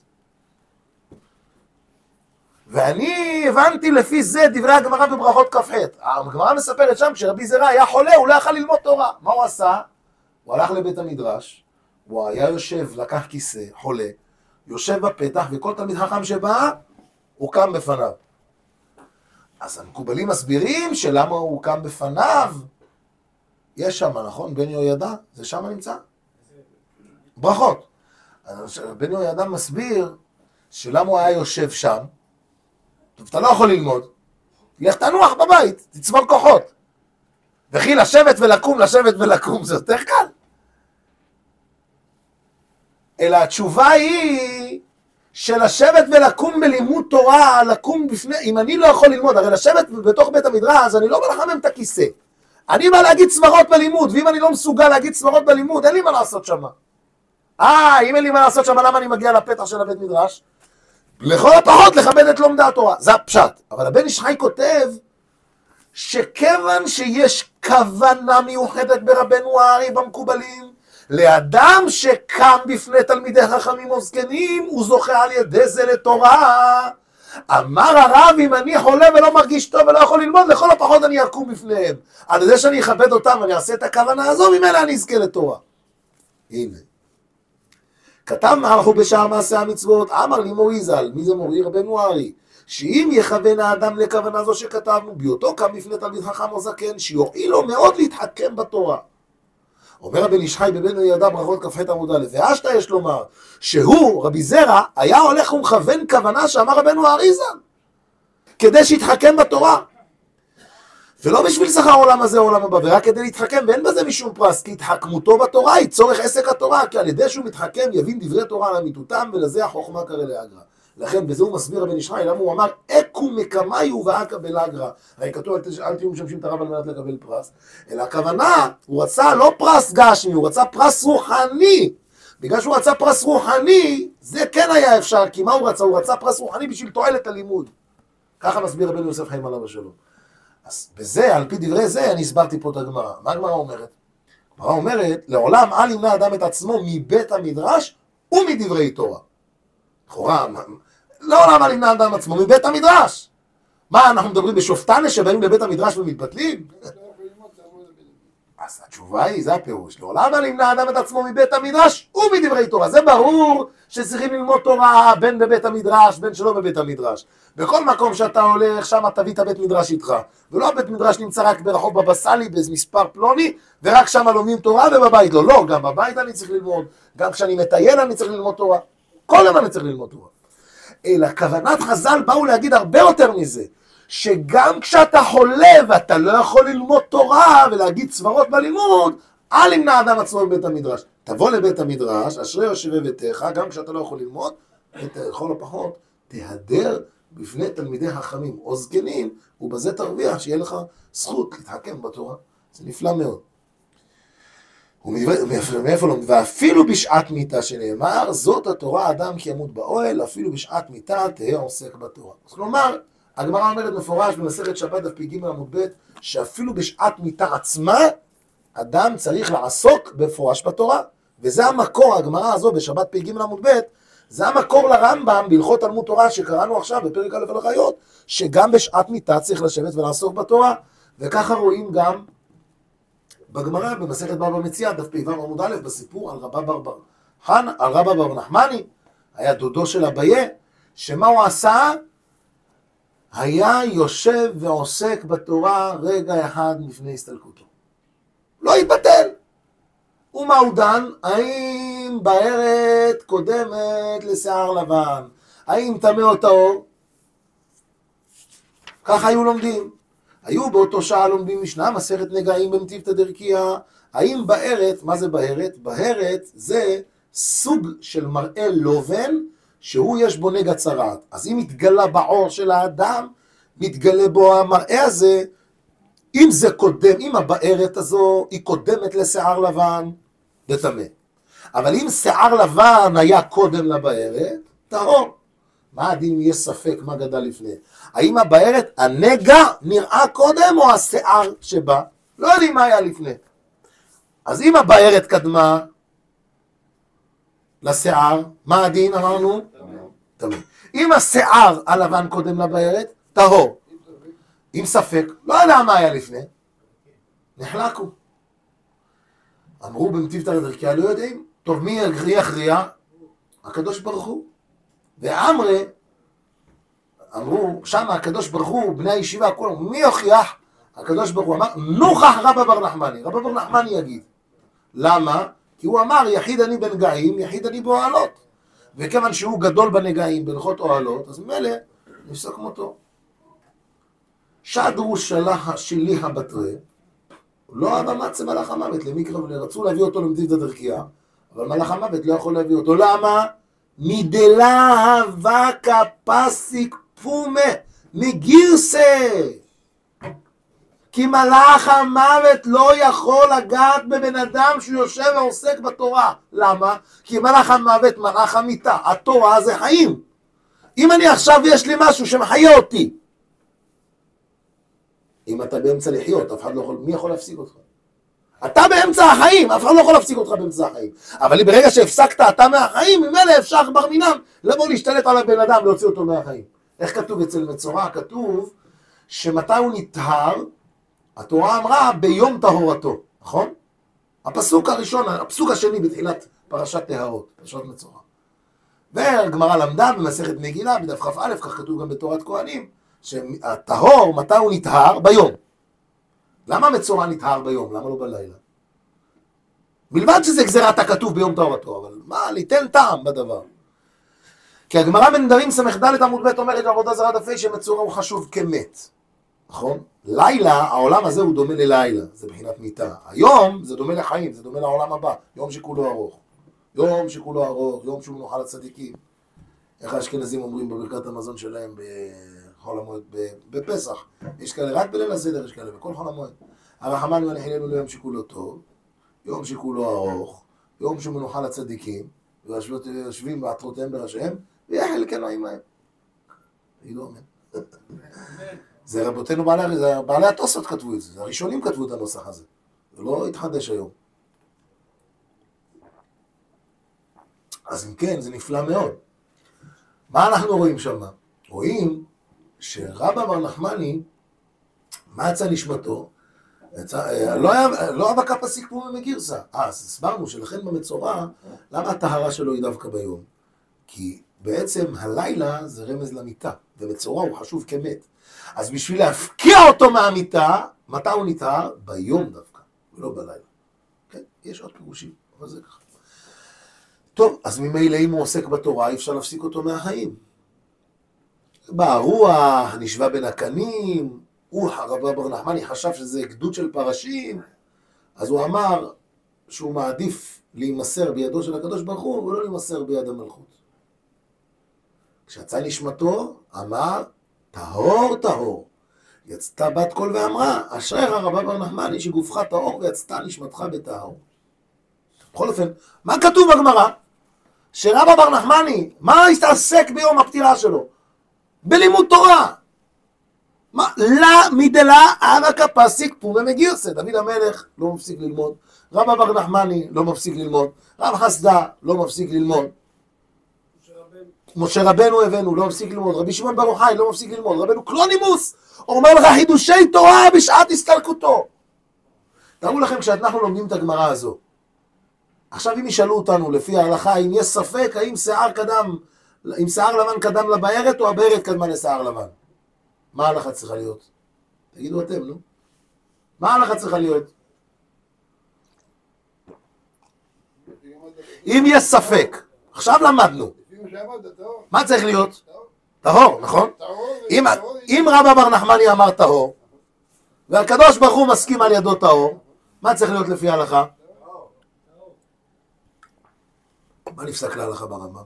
ואני הבנתי לפי זה דברי הגמרא בברכות כ"ח. הגמרא מספרת שם כשרבי זרע היה חולה, הוא לא יכל ללמוד תורה. מה הוא עשה? הוא הלך לבית המדרש, הוא היה יושב, לקח כיסא, חולה, יושב בפתח, וכל תלמיד חכם שבא, הוא קם בפניו. אז המקובלים מסבירים שלמה הוא קם בפניו. יש שם, נכון? בן יהוידע, זה שם נמצא? ברכות. בן יהוידע מסביר שלמה הוא היה יושב שם. טוב, אתה לא יכול ללמוד. לך תנוח בבית, תצבור כוחות. וכי לשבת ולקום, זה יותר קל. אלא התשובה היא שלשבת ולקום בלימוד תורה, לקום בפני, אם אני לא יכול ללמוד, הרי לשבת בתוך בית המדרש, אז אני לא בא לחמם את הכיסא. אני בא להגיד סברות בלימוד, ואם אני לא מסוגל להגיד סברות בלימוד, אין לי מה לעשות שם. אם אין לי מה לעשות שם, למה אני מגיע לפתח של הבית מדרש? לכל הפחות לכבד את לומדי התורה, זה הפשט. אבל הבן איש חי כותב, שכיוון שיש כוונה מיוחדת ברבנו הארי במקובלים, לאדם שקם בפני תלמידי חכמים או זקנים, הוא זוכה על ידי זה לתורה. אמר הרב, אם אני חולה ולא מרגיש טוב ולא יכול ללמוד, לכל הפחות אני אקום בפניהם. על ידי שאני אכבד אותם ואני אעשה את הכוונה הזו, ממילא אני אזכה לתורה. הנה. כתב מערכו בשער מעשה המצוות, אמר לי מורי ז"ל, מי זה מורי? רבנו הארי, שאם יכוון האדם לכוונה זו שכתבנו, בהיותו קם בפני תלמיד חכם או זקן, שיועיל לו מאוד להתחכם בתורה. אומר הבן איש חי בבן יהוידע ברכות כ"ח עמוד א', ואשתא יש לומר, שהוא, רבי זרע, היה הולך ומכוון כוונה שאמר רבנו הארי ז"ל, כדי שיתחכם בתורה. ולא בשביל שכר העולם הזה או העולם הבא, ורק כדי להתחכם, ואין בזה משום פרס, כי התחכמותו בתורה היא צורך עסק התורה, כי על ידי שהוא מתחכם יבין דברי תורה על אמיתותם, ולזה החוכמה קרא לאגרא. לכן בזה הוא מסביר הבן איש חי, למה הוא אמר, אקו מקמיו ואקה בלאגרא. הרי כתוב, אל תהיו משמשים את הרב על מנת לקבל פרס, אלא הכוונה, הוא רצה לא פרס גשמי, הוא רצה פרס רוחני. בגלל שהוא רצה פרס רוחני, זה כן היה אפשר, כי מה הוא רצה? הוא רצה פרס רוחני בשביל תועלת הלימוד. ככה מסביר רבנו יוסף חיים עליו השלום. אז בזה, על פי דברי זה, אני הסברתי פה את הגמרא. מה הגמרא אומרת? הגמרא אומרת, לעולם אל ימנע אדם את עצמו מבית המדרש ומדברי תורה. לכאורה, לעולם אל ימנע אדם את עצמו מבית המדרש. מה, אנחנו מדברים בשופטנה שבאים לבית המדרש ומתבטלים? אז התשובה היא, זה הפירוש. לעולם אל ימנע אדם את עצמו מבית המדרש ומדברי תורה. זה ברור שצריכים ללמוד תורה בין בבית המדרש, בין שלא בבית המדרש. בכל מקום שאתה הולך, שם תביא את הבית מדרש איתך. ולא הבית מדרש נמצא רק ברחוב בבא סאלי, באיזה מספר פלוני, ורק שם לומדים תורה ובבית לא. לא, גם בבית אני צריך ללמוד. גם כשאני מטייל אני צריך ללמוד תורה. כל יום אני צריך ללמוד תורה. אלא כוונת חז"ל באו להגיד הרבה יותר מזה. שגם כשאתה חולה ואתה לא יכול ללמוד תורה ולהגיד סברות בלימוד, אל ימנע אדם עצמו בבית המדרש. תבוא לבית המדרש, אשרי יושבי ביתך, גם כשאתה לא יכול ללמוד, לכל הפחות, תהדר בפני תלמידי חכמים או זקנים, ובזה תרוויח שיהיה לך זכות להתחכם בתורה. זה נפלא מאוד. ומאיפה לא? ואפילו בשעת מיתה שנאמר, זאת התורה אדם כי ימות באוהל, אפילו בשעת מיתה תהיה עוסק בתורה. כלומר, הגמרא אומרת מפורש במסכת שבת דף פ"ג עמוד ב' שאפילו בשעת מיתה עצמה אדם צריך לעסוק בפורש בתורה, וזה המקור, הגמרא הזו בשבת פ"ג עמוד ב' זה המקור לרמב"ם בהלכות תלמוד תורה שקראנו עכשיו בפרק א' הלכות, שגם בשעת מיתה צריך לשבת ולעסוק בתורה, וככה רואים גם בגמרא במסכת בבא מציעא דף פ"ו עמוד א' בסיפור על רבא בר נחמני, היה דודו של אביה, שמה הוא עשה? היה יושב ועוסק בתורה רגע אחד לפני הסתלקותו. לא התבטל. ומה הוא דן? האם בארת קודמת לשיער לבן? האם טמא או טהור? ככה היו לומדים. היו באותו שעה לומדים משנה, מסכת נגעים במטיבתא דרכיה. האם בארת, מה זה בארת? בארת זה סוג של מראה לובן, שהוא יש בו נגע צרעת. אז אם מתגלה בעור של האדם, מתגלה בו המראה הזה, אם זה קודם, אם הבארת הזו היא קודמת לשיער לבן, זה טמא. אבל אם שיער לבן היה קודם לבארת, טהור. מה הדין אם יש ספק מה גדל לפני? האם הבארת, הנגע נראה קודם או השיער שבא? לא יודעים מה היה לפני. אז אם הבארת קדמה לשיער, מה הדין אמרנו? טמא. אם השיער הלבן קודם לבארת, טהור. עם ספק, לא יודע מה היה לפני, נחלקו. אמרו במטיבתא דרכיה, לא יודעים. טוב, מי יכריע? הקדוש ברוך הוא. ואמרי, אמרו, שם הקדוש ברוך הוא, בני הישיבה, כולם, מי יוכיח? הקדוש ברוך הוא אמר, נוכח רבא בר נחמני. רבא בר נחמני יגיד. למה? כי הוא אמר, יחיד אני בנגעים, יחיד אני באוהלות. וכיוון שהוא גדול בנגעים, בלכות אוהלות, אז מלא, נפסק מותו. שדרו שלי הבטרה, לא אהבה מצה מלאך המוות, למקרא רצו להביא אותו למטיבתא דרכיה, אבל מלאך המוות לא יכול להביא אותו. למה? מדלה אבקה פסיק פומה מגירסה. כי מלאך המוות לא יכול לגעת בבן אדם שהוא יושב ועוסק בתורה. למה? כי מלאך המוות מלאך המיתה. התורה זה חיים. אם אני עכשיו יש לי משהו שמחיה אותי, אם אתה באמצע לחיות, אף אחד לא יכול, מי יכול להפסיק אותך? אתה באמצע החיים, אף אחד לא יכול להפסיק אותך באמצע החיים. אבל ברגע שהפסקת אתה מהחיים, ממילא אפשר בר מינם לבוא להשתלט על הבן אדם, להוציא אותו מהחיים. איך כתוב אצל מצורע? כתוב שמתי הוא נטהר, התורה אמרה ביום טהורתו, נכון? הפסוק הראשון, הפסוק השני בתחילת פרשת טהרות, פרשת מצורע. והגמרא למדה במסכת מגילה, בדף כ"א, כך כתוב גם בתורת כהנים, שהטהור, מתי הוא נטהר? ביום. למה מצורע נטהר ביום? למה לא בלילה? מלבד שזה גזירת הכתוב ביום טהורתו, אבל מה, ליתן טעם בדבר. כי הגמרא בנדרים ס"ד עמוד ב' אומרת בעבודה זרה דף ה' שמצורע הוא חשוב כמת. נכון? לילה, העולם הזה הוא דומה ללילה, זה בחינת מיתה. היום זה דומה לחיים, זה דומה לעולם הבא. יום שכולו ארוך. יום שכולו ארוך, יום שהוא מנוחה לצדיקים. איך האשכנזים אומרים בברכת המזון שלהם בחול המועד, בפסח. יש כאלה רק בליל הסדר, יש כאלה בכל חול המועד. הרחמן והנחילנו ליום שכולו טוב, יום שכולו ארוך, יום שהוא מנוחה לצדיקים, ויושבים בעטרותיהם בראשיהם, ויחל כן עימהם. היא לא אומרת. זה רבותינו בעלי התוספות כתבו את זה, הראשונים כתבו את הנוסח הזה. זה לא התחדש היום. אז אם כן, זה נפלא מאוד. מה אנחנו רואים שם? רואים שרבא בר נחמני, מה יצא נשמתו? לא אבקה פסיק פומה מגירסה. אז הסברנו שלכן במצורע, למה הטהרה שלו היא דווקא ביום? כי בעצם הלילה זה רמז למיטה, ומצורע הוא חשוב כמת. אז בשביל להפקיע אותו מהמיטה, מתי הוא נטהר? ביום דווקא, ולא בלילה. כן, יש עוד פירושים, אבל זה ככה. טוב, אז ממילא אם הוא עוסק בתורה, אי אפשר להפסיק אותו מהחיים. בא הרוח, נשווה בין הקנים, רבא בר נחמני חשב שזה גדוד של פרשים, אז הוא אמר שהוא מעדיף להימסר בידו של הקדוש ברוך הוא, ולא להימסר ביד המלכות. כשיצא נשמתו, אמר, טהור טהור. יצתה בת קול ואמרה, אשריך רבא בר נחמני שגופך טהור ויצתה נשמתך בטהור. בכל אופן, מה כתוב בגמרא? שרבא בר נחמני, מה הסתעסק ביום הפטירה שלו? בלימוד תורה. מדלה אבקה פסיק פומה מגירסה. דוד המלך לא מפסיק ללמוד, רבא בר נחמני לא מפסיק ללמוד, רב חסדא לא מפסיק ללמוד, משה רבנו הבאנו לא מפסיק ללמוד, רבי שמעון בר יוחאי לא מפסיק ללמוד, רבנו קלונימוס אומר לך חידושי תורה בשעת הסתלקותו. תראו לכם כשאנחנו לומדים את הגמרא הזו, עכשיו אם ישאלו אותנו לפי ההלכה אם יש ספק האם שיער לבן קדם לבארת או הבארת קדמה לשיער לבן, מה ההלכה צריכה להיות? תגידו אתם, נו. מה ההלכה צריכה להיות? אם יש ספק, עכשיו למדנו. מה צריך להיות? טהור, נכון? אם רבא בר נחמני אמר טהור, והקדוש ברוך הוא מסכים על ידו טהור, מה צריך להיות לפי ההלכה? מה נפסק להלכה ברמב"ם?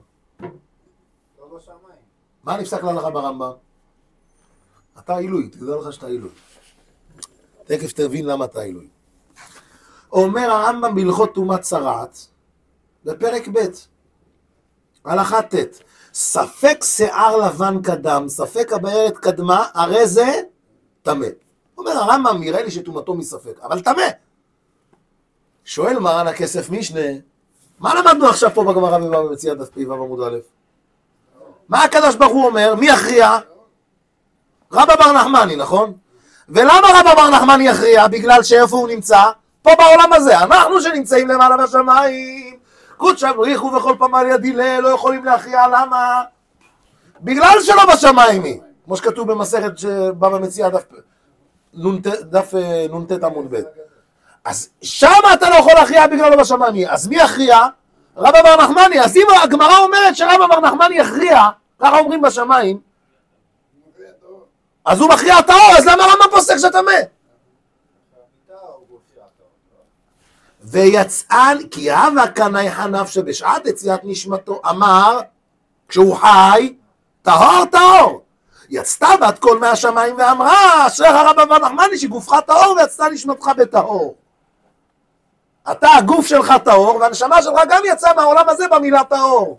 מה נפסק להלכה ברמב"ם? אתה עילוי, תדע לך שאתה עילוי. תכף תבין למה אתה עילוי. אומר הרמב"ם בהלכות טומאת צרעת, בפרק ב', הלכה ט', ספק שיער לבן קדם, ספק הבארת קדמה, הרי זה טמא. אומר הרמב"ם, יראה לי שטומאתו מספק, אבל טמא. שואל מרן הכסף משנה, מה למדנו עכשיו פה בגמרא בבבא מציעא דף פ"ו עמוד א'? מה הקדוש ברוך הוא אומר? מי יכריע? רבא בר נחמני, נכון? ולמה רבא בר נחמני יכריע? בגלל שאיפה הוא נמצא? פה בעולם הזה. אנחנו שנמצאים למעלה בשמיים, קודשא בריחו וכל פעם על ידי לא יכולים להכריע. למה? בגלל שלא בשמיים היא. כמו שכתוב במסכת שבבא מציעא דף נ"ט עמוד ב'. אז שם אתה לא יכול להכריע בגלל לא בשמיים היא. אז מי יכריע? רבא בר נחמני. אז אם הגמרא אומרת שרבא בר נחמני יכריע, ככה אומרים בשמיים, אז הוא מכריע את האור, אז למה רמב"ם פוסק שאתה מת? ויצאן, כי הווה קנאי חנף שבשעת יציאת נשמתו, אמר, כשהוא חי, טהור טהור. יצתה בת קול מהשמיים ואמרה, אשריך רבא בר נחמני שגופך טהור ויצתה נשמתך בטהור. אתה הגוף שלך טהור, והנשמה שלך גם יצאה מהעולם הזה במילה טהור.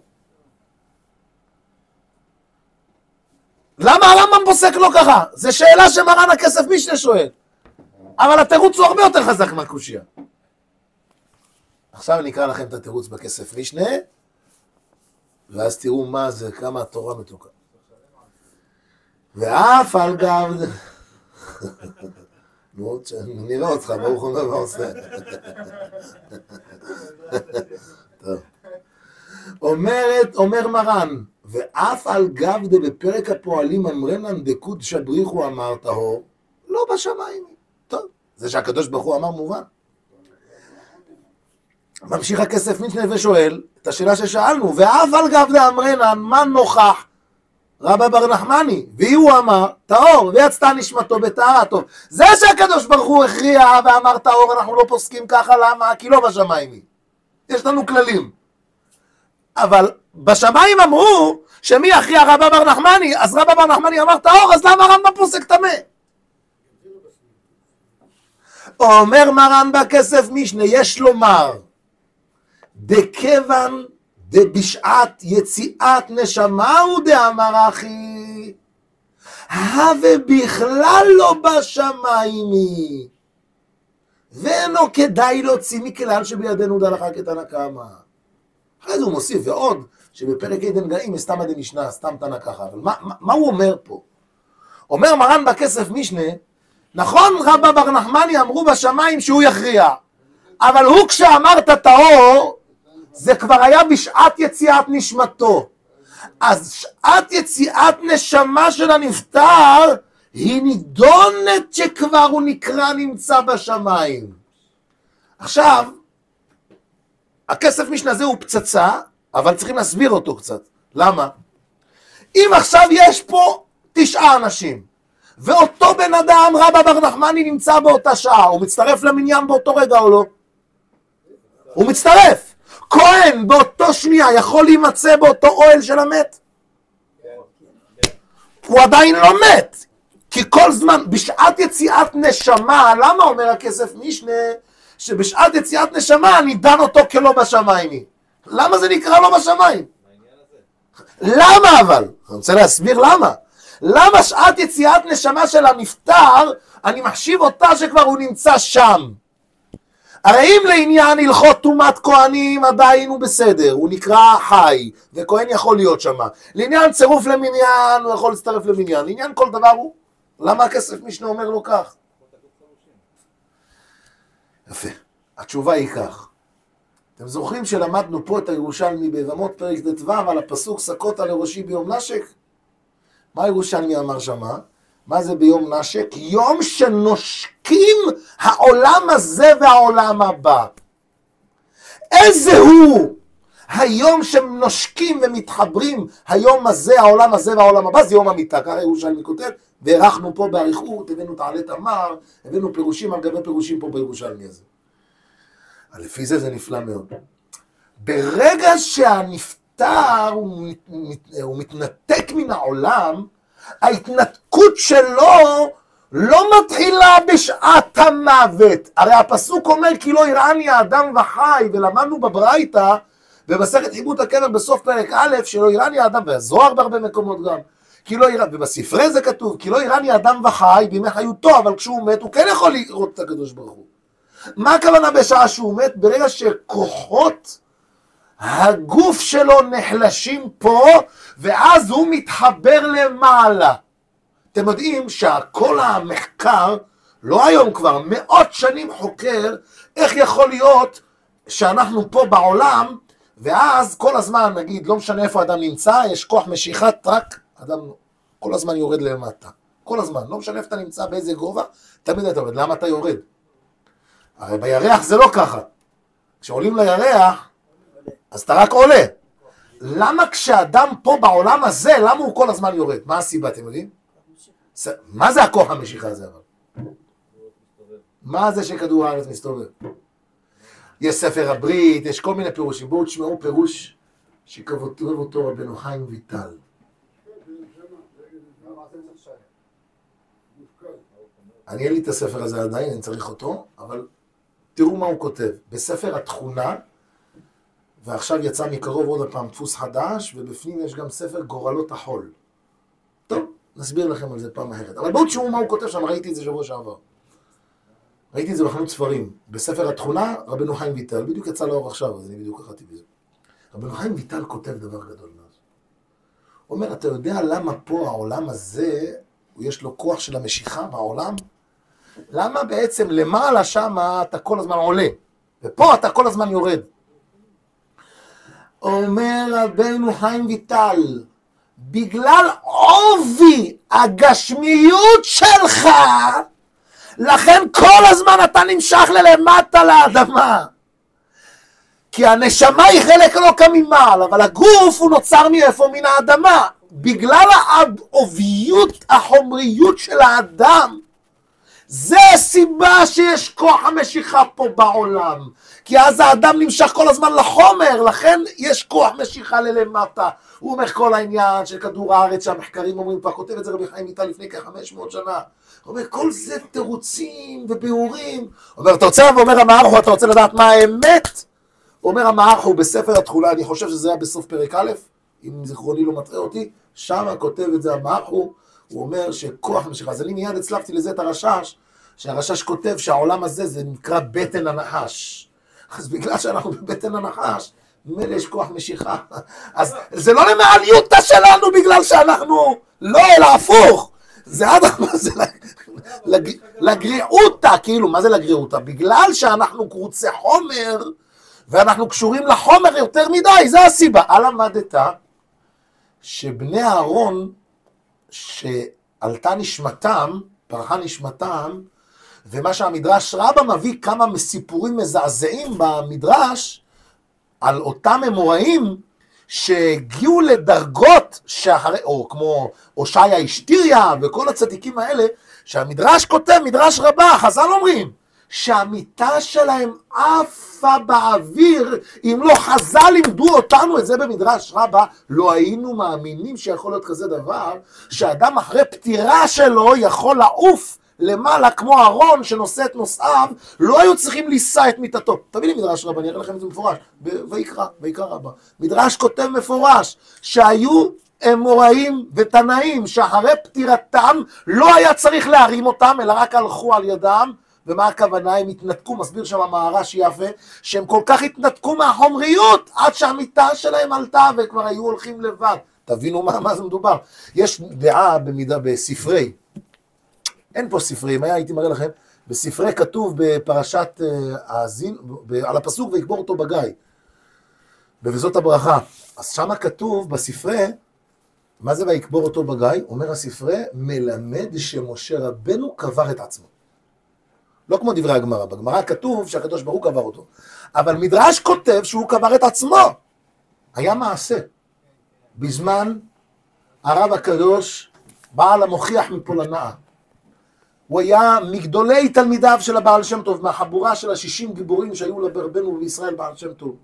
למה הרמב"ם פוסק לא ככה? זו שאלה שמרן הכסף משנה שואל. אבל התירוץ הוא הרבה יותר חזק מהקושיה. עכשיו אני אקרא לכם את התירוץ בכסף משנה, ואז תראו מה זה, כמה התורה מתוקה. ואף על גב... נו, נראה אותך, ברוך אומר מה עושה. טוב. אומר מרן, ואף על גב דה בפרק הפועלים אמרנן דקודשא בריחו אמר טהור, לא בשמיים. טוב, זה שהקדוש ברוך הוא אמר מובן. ממשיך הכסף משנה ושואל את השאלה ששאלנו, ואף על גב דה אמרנן, מה נוכח? רבא בר נחמני, והוא אמר טהור, ויצתה נשמתו בטהרה. טוב, זה שהקדוש ברוך הוא הכריע ואמר טהור, אנחנו לא פוסקים ככה, למה? כי לא בשמיים היא. יש לנו כללים. אבל בשמיים אמרו שמי יכריע? רבא בר נחמני. אז רבא בר נחמני אמר טהור, אז למה רמב"ם פוסק טמא? אומר מרן בכסף משנה, יש לומר דכיוון דבשעת יציאת נשמה הוא דאמר אחי, הווה בכלל לא בשמיים היא, ואינו כדאי להוציא מכלל שבידינו דהלכה כתנא קמא. אחרי זה הוא מוסיף ועוד, שבפרק עדן גאים סתם עדי משנה, סתם תנא ככה. אבל מה הוא אומר פה? אומר מרן בכסף משנה, נכון רבא בר נחמני אמרו בשמיים שהוא יכריע, אבל הוא כשאמרת טהור, זה כבר היה בשעת יציאת נשמתו. אז שעת יציאת נשמה של הנפטר, היא נידונת שכבר הוא נקרא נמצא בשמיים. עכשיו, הכסף משנה הזה הוא פצצה, אבל צריכים להסביר אותו קצת. למה? אם עכשיו יש פה 9 אנשים, ואותו בן אדם, רבא בר נחמני, נמצא באותה שעה, הוא מצטרף למניין באותו רגע או לא? הוא מצטרף. כהן באותו שנייה יכול להימצא באותו אוהל של המת? הוא עדיין לא מת. כי כל זמן, בשעת יציאת נשמה, למה אומר הכסף משנה, שבשעת יציאת נשמה אני דן אותו כלא בשמיים? למה זה נקרא לא בשמיים? למה אבל? אני רוצה להסביר למה. למה שעת יציאת נשמה של הנפטר, אני מחשיב אותה שכבר הוא נמצא שם? הרי אם לעניין הלכות טומאת כהנים עדיין הוא בסדר, הוא נקרא חי, וכהן יכול להיות שם. לעניין צירוף למניין, הוא יכול להצטרף למניין. לעניין כל דבר הוא. למה הכסף משנה אומר לו כך? יפה. התשובה היא כך. אתם זוכרים שלמדנו פה את הירושלמי ביבמות פרק ט"ו על הפסוק סקות לראשי ביום נשק? מה הירושלמי אמר שמה? מה זה ביום נשק? יום שנושקים העולם הזה והעולם הבא. איזה הוא היום שנושקים ומתחברים היום הזה, העולם הזה והעולם הבא? זה יום המיטה, ככה ירושלמי כותב, והערכנו פה באריכות, הבאנו תעלה תמר, הבאנו פירושים על גבי פירושים פה בירושלמי הזה. לפי זה נפלא מאוד. ברגע שהנפטר הוא מתנתק מן העולם, ההתנתקות שלו לא מתחילה בשעת המוות. הרי הפסוק אומר כי לא יראני האדם וחי, ולמדנו בברייתא במסכת חיבות הקבר בסוף פרק א' שלא יראני האדם, והזוהר בהרבה מקומות גם, כי לא יראה, ובספרי זה כתוב כי לא יראני האדם וחי בימי חיותו, אבל כשהוא מת הוא כן יכול לראות את הקדוש ברוך הוא. מה הכוונה בשעה שהוא מת? ברגע שכוחות הגוף שלו נחלשים פה, ואז הוא מתחבר למעלה. אתם יודעים שכל המחקר, לא היום כבר, מאות שנים חוקר, איך יכול להיות שאנחנו פה בעולם, ואז כל הזמן, נגיד, לא משנה איפה אדם נמצא, יש כוח משיכה, רק אדם כל הזמן יורד למטה. כל הזמן, לא משנה איפה אתה נמצא, באיזה גובה, תמיד אתה יורד. למה אתה יורד? הרי בירח זה לא ככה. כשעולים לירח, אז אתה רק עולה. למה כשאדם פה בעולם הזה, למה הוא כל הזמן יורד? מה הסיבה, אתם יודעים? מה זה הכוח המשיכה הזה אבל? מה זה שכדור הארץ מסתובב? יש ספר הברית, יש כל מיני פירושים. בואו תשמעו פירוש שכתוב אותו רבנו חיים ויטל. אני אין לי את הספר הזה עדיין, אני צריך אותו, אבל תראו מה הוא כותב. בספר התכונה, ועכשיו יצא מקרוב עוד פעם דפוס חדש, ובפנים יש גם ספר גורלות החול. טוב, נסביר לכם על זה פעם אחרת. אבל בואו תשמעו מה הוא כותב שם, ראיתי את זה שבוע שעבר. ראיתי את זה בחנות ספרים. בספר התכונה, רבנו חיים ויטל, בדיוק יצא לאור עכשיו, אז אני בדיוק קראתי בזה. רבנו חיים ויטל כותב דבר גדול מאוד. הוא אומר, אתה יודע למה פה העולם הזה, יש לו כוח של המשיכה בעולם? למה בעצם למעלה שם אתה כל הזמן עולה, ופה אתה כל הזמן יורד? אומר רבנו חיים ויטל, בגלל עובי הגשמיות שלך, לכן כל הזמן אתה נמשך ללמטה לאדמה. כי הנשמה היא חלק אלוקא ממעל, אבל הגוף הוא נוצר מאיפה? מן האדמה. בגלל העוביות, החומריות של האדם, זה הסיבה שיש כוח המשיכה פה בעולם. כי אז האדם נמשך כל הזמן לחומר, לכן יש כוח משיכה ללמטה. הוא אומר כל העניין של כדור הארץ, שהמחקרים אומרים, כבר כותב את זה רבי חיים ויטל לפני כ-500 שנה. הוא אומר, כל זה תירוצים וביאורים. הוא אומר, אתה רוצה, ואומר המערכו, אתה רוצה לדעת מה האמת? הוא אומר המערכו בספר התכולה, אני חושב שזה היה בסוף פרק א', אם זיכרוני לא מטעה אותי, שם כותב את זה המערכו, הוא אומר שכוח משיכה, אז אני מיד הצלפתי לזה את הרשש, שהרשש כותב שהעולם הזה זה נקרא בטן הנחש. אז בגלל שאנחנו בבטן הנחש, מלא יש כוח משיכה. אז זה לא למעליותה שלנו בגלל שאנחנו, לא, אלא הפוך. זה עד זה לגריעותה, כאילו, מה זה לגריעותה? בגלל שאנחנו קרוצי חומר, ואנחנו קשורים לחומר יותר מדי, זה הסיבה. למדת שבני אהרון, שעלתה נשמתם, פרחה נשמתם, ומה שהמדרש רבה מביא כמה סיפורים מזעזעים במדרש, על אותם אמוראים שהגיעו לדרגות שאחרי, או כמו הושעיה אשתיריה וכל הצדיקים האלה, שהמדרש כותב, מדרש רבה, חז"ל אומרים, שהמיטה שלהם עפה באוויר. אם לא חז"ל לימדו אותנו את זה במדרש רבה, לא היינו מאמינים שיכול להיות כזה דבר, שאדם אחרי פטירה שלו יכול לעוף למעלה כמו ארון שנושא את נושאיו, לא היו צריכים לישא את מיטתו. תביא לי מדרש רבה, אני אראה לכם את זה מפורש, ויקרא רבה. מדרש כותב מפורש, שהיו אמוראים ותנאים, שאחרי פטירתם לא היה צריך להרים אותם, אלא רק הלכו על ידם. ומה הכוונה? הם התנתקו, מסביר שם המהר"ש יפה, שהם כל כך התנתקו מהחומריות, עד שהמיטה שלהם עלתה וכבר היו הולכים לבד. תבינו מה זה מדובר. יש דעה במידה בספרי, אין פה ספרים, הייתי מראה לכם, בספרי כתוב בפרשת האזין, על הפסוק ויקבור אותו בגיא, בבזות הברכה. אז שם כתוב בספרי, מה זה ויקבור אותו בגיא? אומר הספרי, מלמד שמשה רבנו קבר את עצמו. לא כמו דברי הגמרא, בגמרא כתוב שהקדוש ברוך הוא קבר אותו. אבל מדרש כותב שהוא קבר את עצמו. היה מעשה. בזמן הרב הקדוש בעל המוכיח מפולנאה. הוא היה מגדולי תלמידיו של הבעל שם טוב, מהחבורה של 60 גיבורים שהיו לרבנו בישראל בעל שם טוב.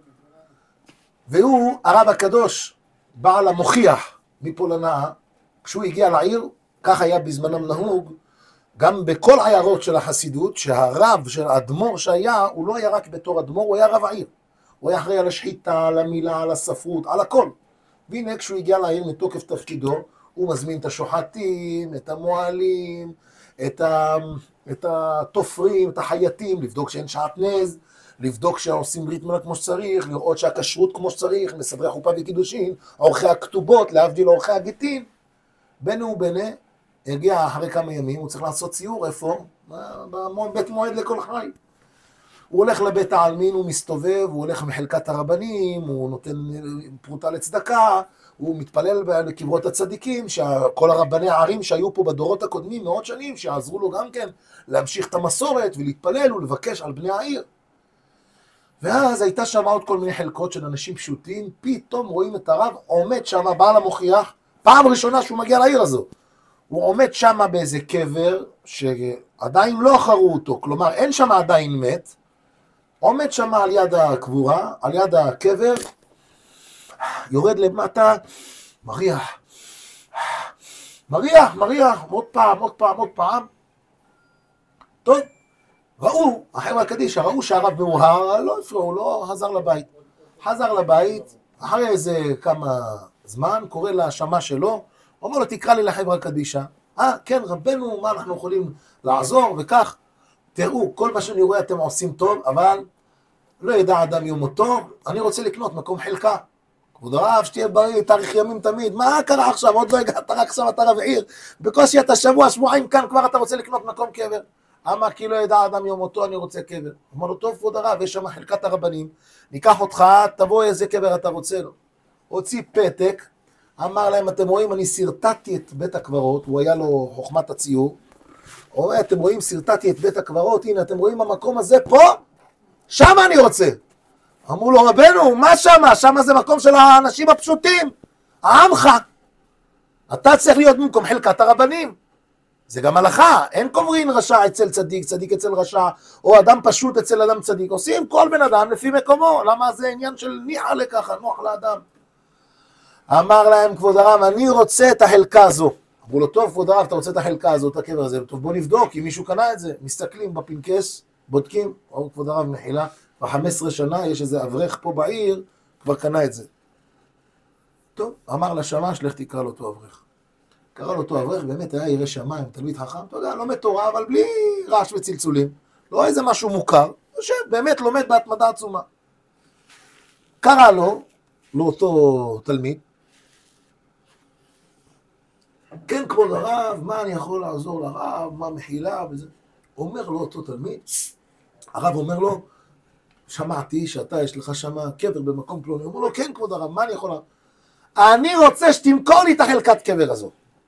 והוא, הרב הקדוש, בעל המוכיח מפולנאה, כשהוא הגיע לעיר, כך היה בזמנם נהוג, גם בכל העיירות של החסידות, שהרב של האדמו"ר שהיה, הוא לא היה רק בתור אדמו"ר, הוא היה רב העיר. הוא היה אחראי על השחיטה, על המילה, על הספרות, על הכל. והנה כשהוא הגיע לעיר מתוקף תפקידו, הוא מזמין את השוחטים, את המועלים, את את התופרים, את החייטים, לבדוק שאין שעטנז, לבדוק שעושים ריתמונה כמו שצריך, לראות שהכשרות כמו שצריך, מסדרי חופה וקידושין, עורכי הכתובות, להבדיל עורכי הגיטין. בינו ובינה, הגיע אחרי כמה ימים, הוא צריך לעשות ציור, איפה? בבית מועד לכל חי. הוא הולך לבית העלמין, הוא מסתובב, הוא הולך מחלקת הרבנים, הוא נותן פרוטה לצדקה, הוא מתפלל לקברות הצדיקים, שכל הרבני הערים שהיו פה בדורות הקודמים, מאות שנים, שעזרו לו גם כן להמשיך את המסורת ולהתפלל ולבקש על בני העיר. ואז הייתה שם עוד כל מיני חלקות של אנשים פשוטים, פתאום רואים את הרב עומד שם, בעל המוכיח, פעם ראשונה שהוא מגיע לעיר הזו. הוא עומד שם באיזה קבר שעדיין לא חרו אותו, כלומר אין שם עדיין מת, עומד שם על יד הקבורה, על יד הקבר, יורד למטה, מריח, עוד פעם. טוב, ראו, החבר'ה הקדישא, ראו שהרב מאוהר, לא הפריעו, לא חזר לבית, אחרי איזה כמה זמן, קורא לשמש שלו, אומר לו, תקרא לי לחבר'ה הקדישא, כן, רבנו, מה אנחנו יכולים לעזור, וכך, תראו, כל מה שאני רואה אתם עושים טוב, אבל לא ידע אדם יום מותו, אני רוצה לקנות מקום חלקה. כבוד הרב, שתהיה בריא, תאריך ימים תמיד, מה קרה עכשיו? עוד לא הגעת, רק עכשיו אתה רב עיר, בקושי אתה שבועיים כאן, כבר אתה רוצה לקנות מקום קבר. אמר, כי לא ידע אדם יום מותו, אני רוצה קבר. אמר לו, טוב, כבוד הרב, יש שם חלקת הרבנים, ניקח אותך, תבוא איזה קבר אתה רוצה לו. הוציא פתק, אמר להם, אתם רואים, אני סרטטתי את בית הקברות, הוא היה לו חוכמת הציור, הוא אומר, אתם רואים, סרטטתי את בית הקברות, הנה, אתם רואים המקום הזה פה, שם אני רוצה. אמרו לו, רבנו, מה שמה? שמה זה מקום של האנשים הפשוטים, העמך. אתה צריך להיות במקום חלקת הרבנים. זה גם הלכה, אין קוברין רשע אצל צדיק, צדיק אצל רשע, או אדם פשוט אצל אדם צדיק. עושים כל בן אדם לפי מקומו. למה זה עניין של ניחא לככה, נוח לאדם. אמר להם, כבוד הרב, אני רוצה את החלקה הזו. אמרו לו, טוב, כבוד הרב, אתה רוצה את החלקה הזו, את הקבר הזה. טוב, בוא נבדוק, אם מישהו קנה את זה. מסתכלים בפנקס, בודקים, או כבוד הרב מחילה, ב-15 שנה יש איזה אברך פה בעיר, כבר קנה את זה. טוב, אמר לשמש, לך תקרא לו אותו אברך. קרא לו אותו אברך, באמת היה ירא שמיים, תלמיד חכם, אתה יודע, לומד תורה, אבל בלי רעש וצלצולים. לא איזה משהו מוכר, יושב, באמת לומד בהתמדה עצומה. קרא לו, לאותו תלמיד, כן, כבוד הרב, מה אני יכול לעזור לרב, מה מחילה וזה. אומר לו אותו תלמיד, הרב אומר לו, שמעתי שאתה יש לך שם קבר במקום פלוני. אומר לו, כן, כבוד הרב, מה אני יכול לעזור? אני רוצה שתמכור לי את החלקת קבר הזו.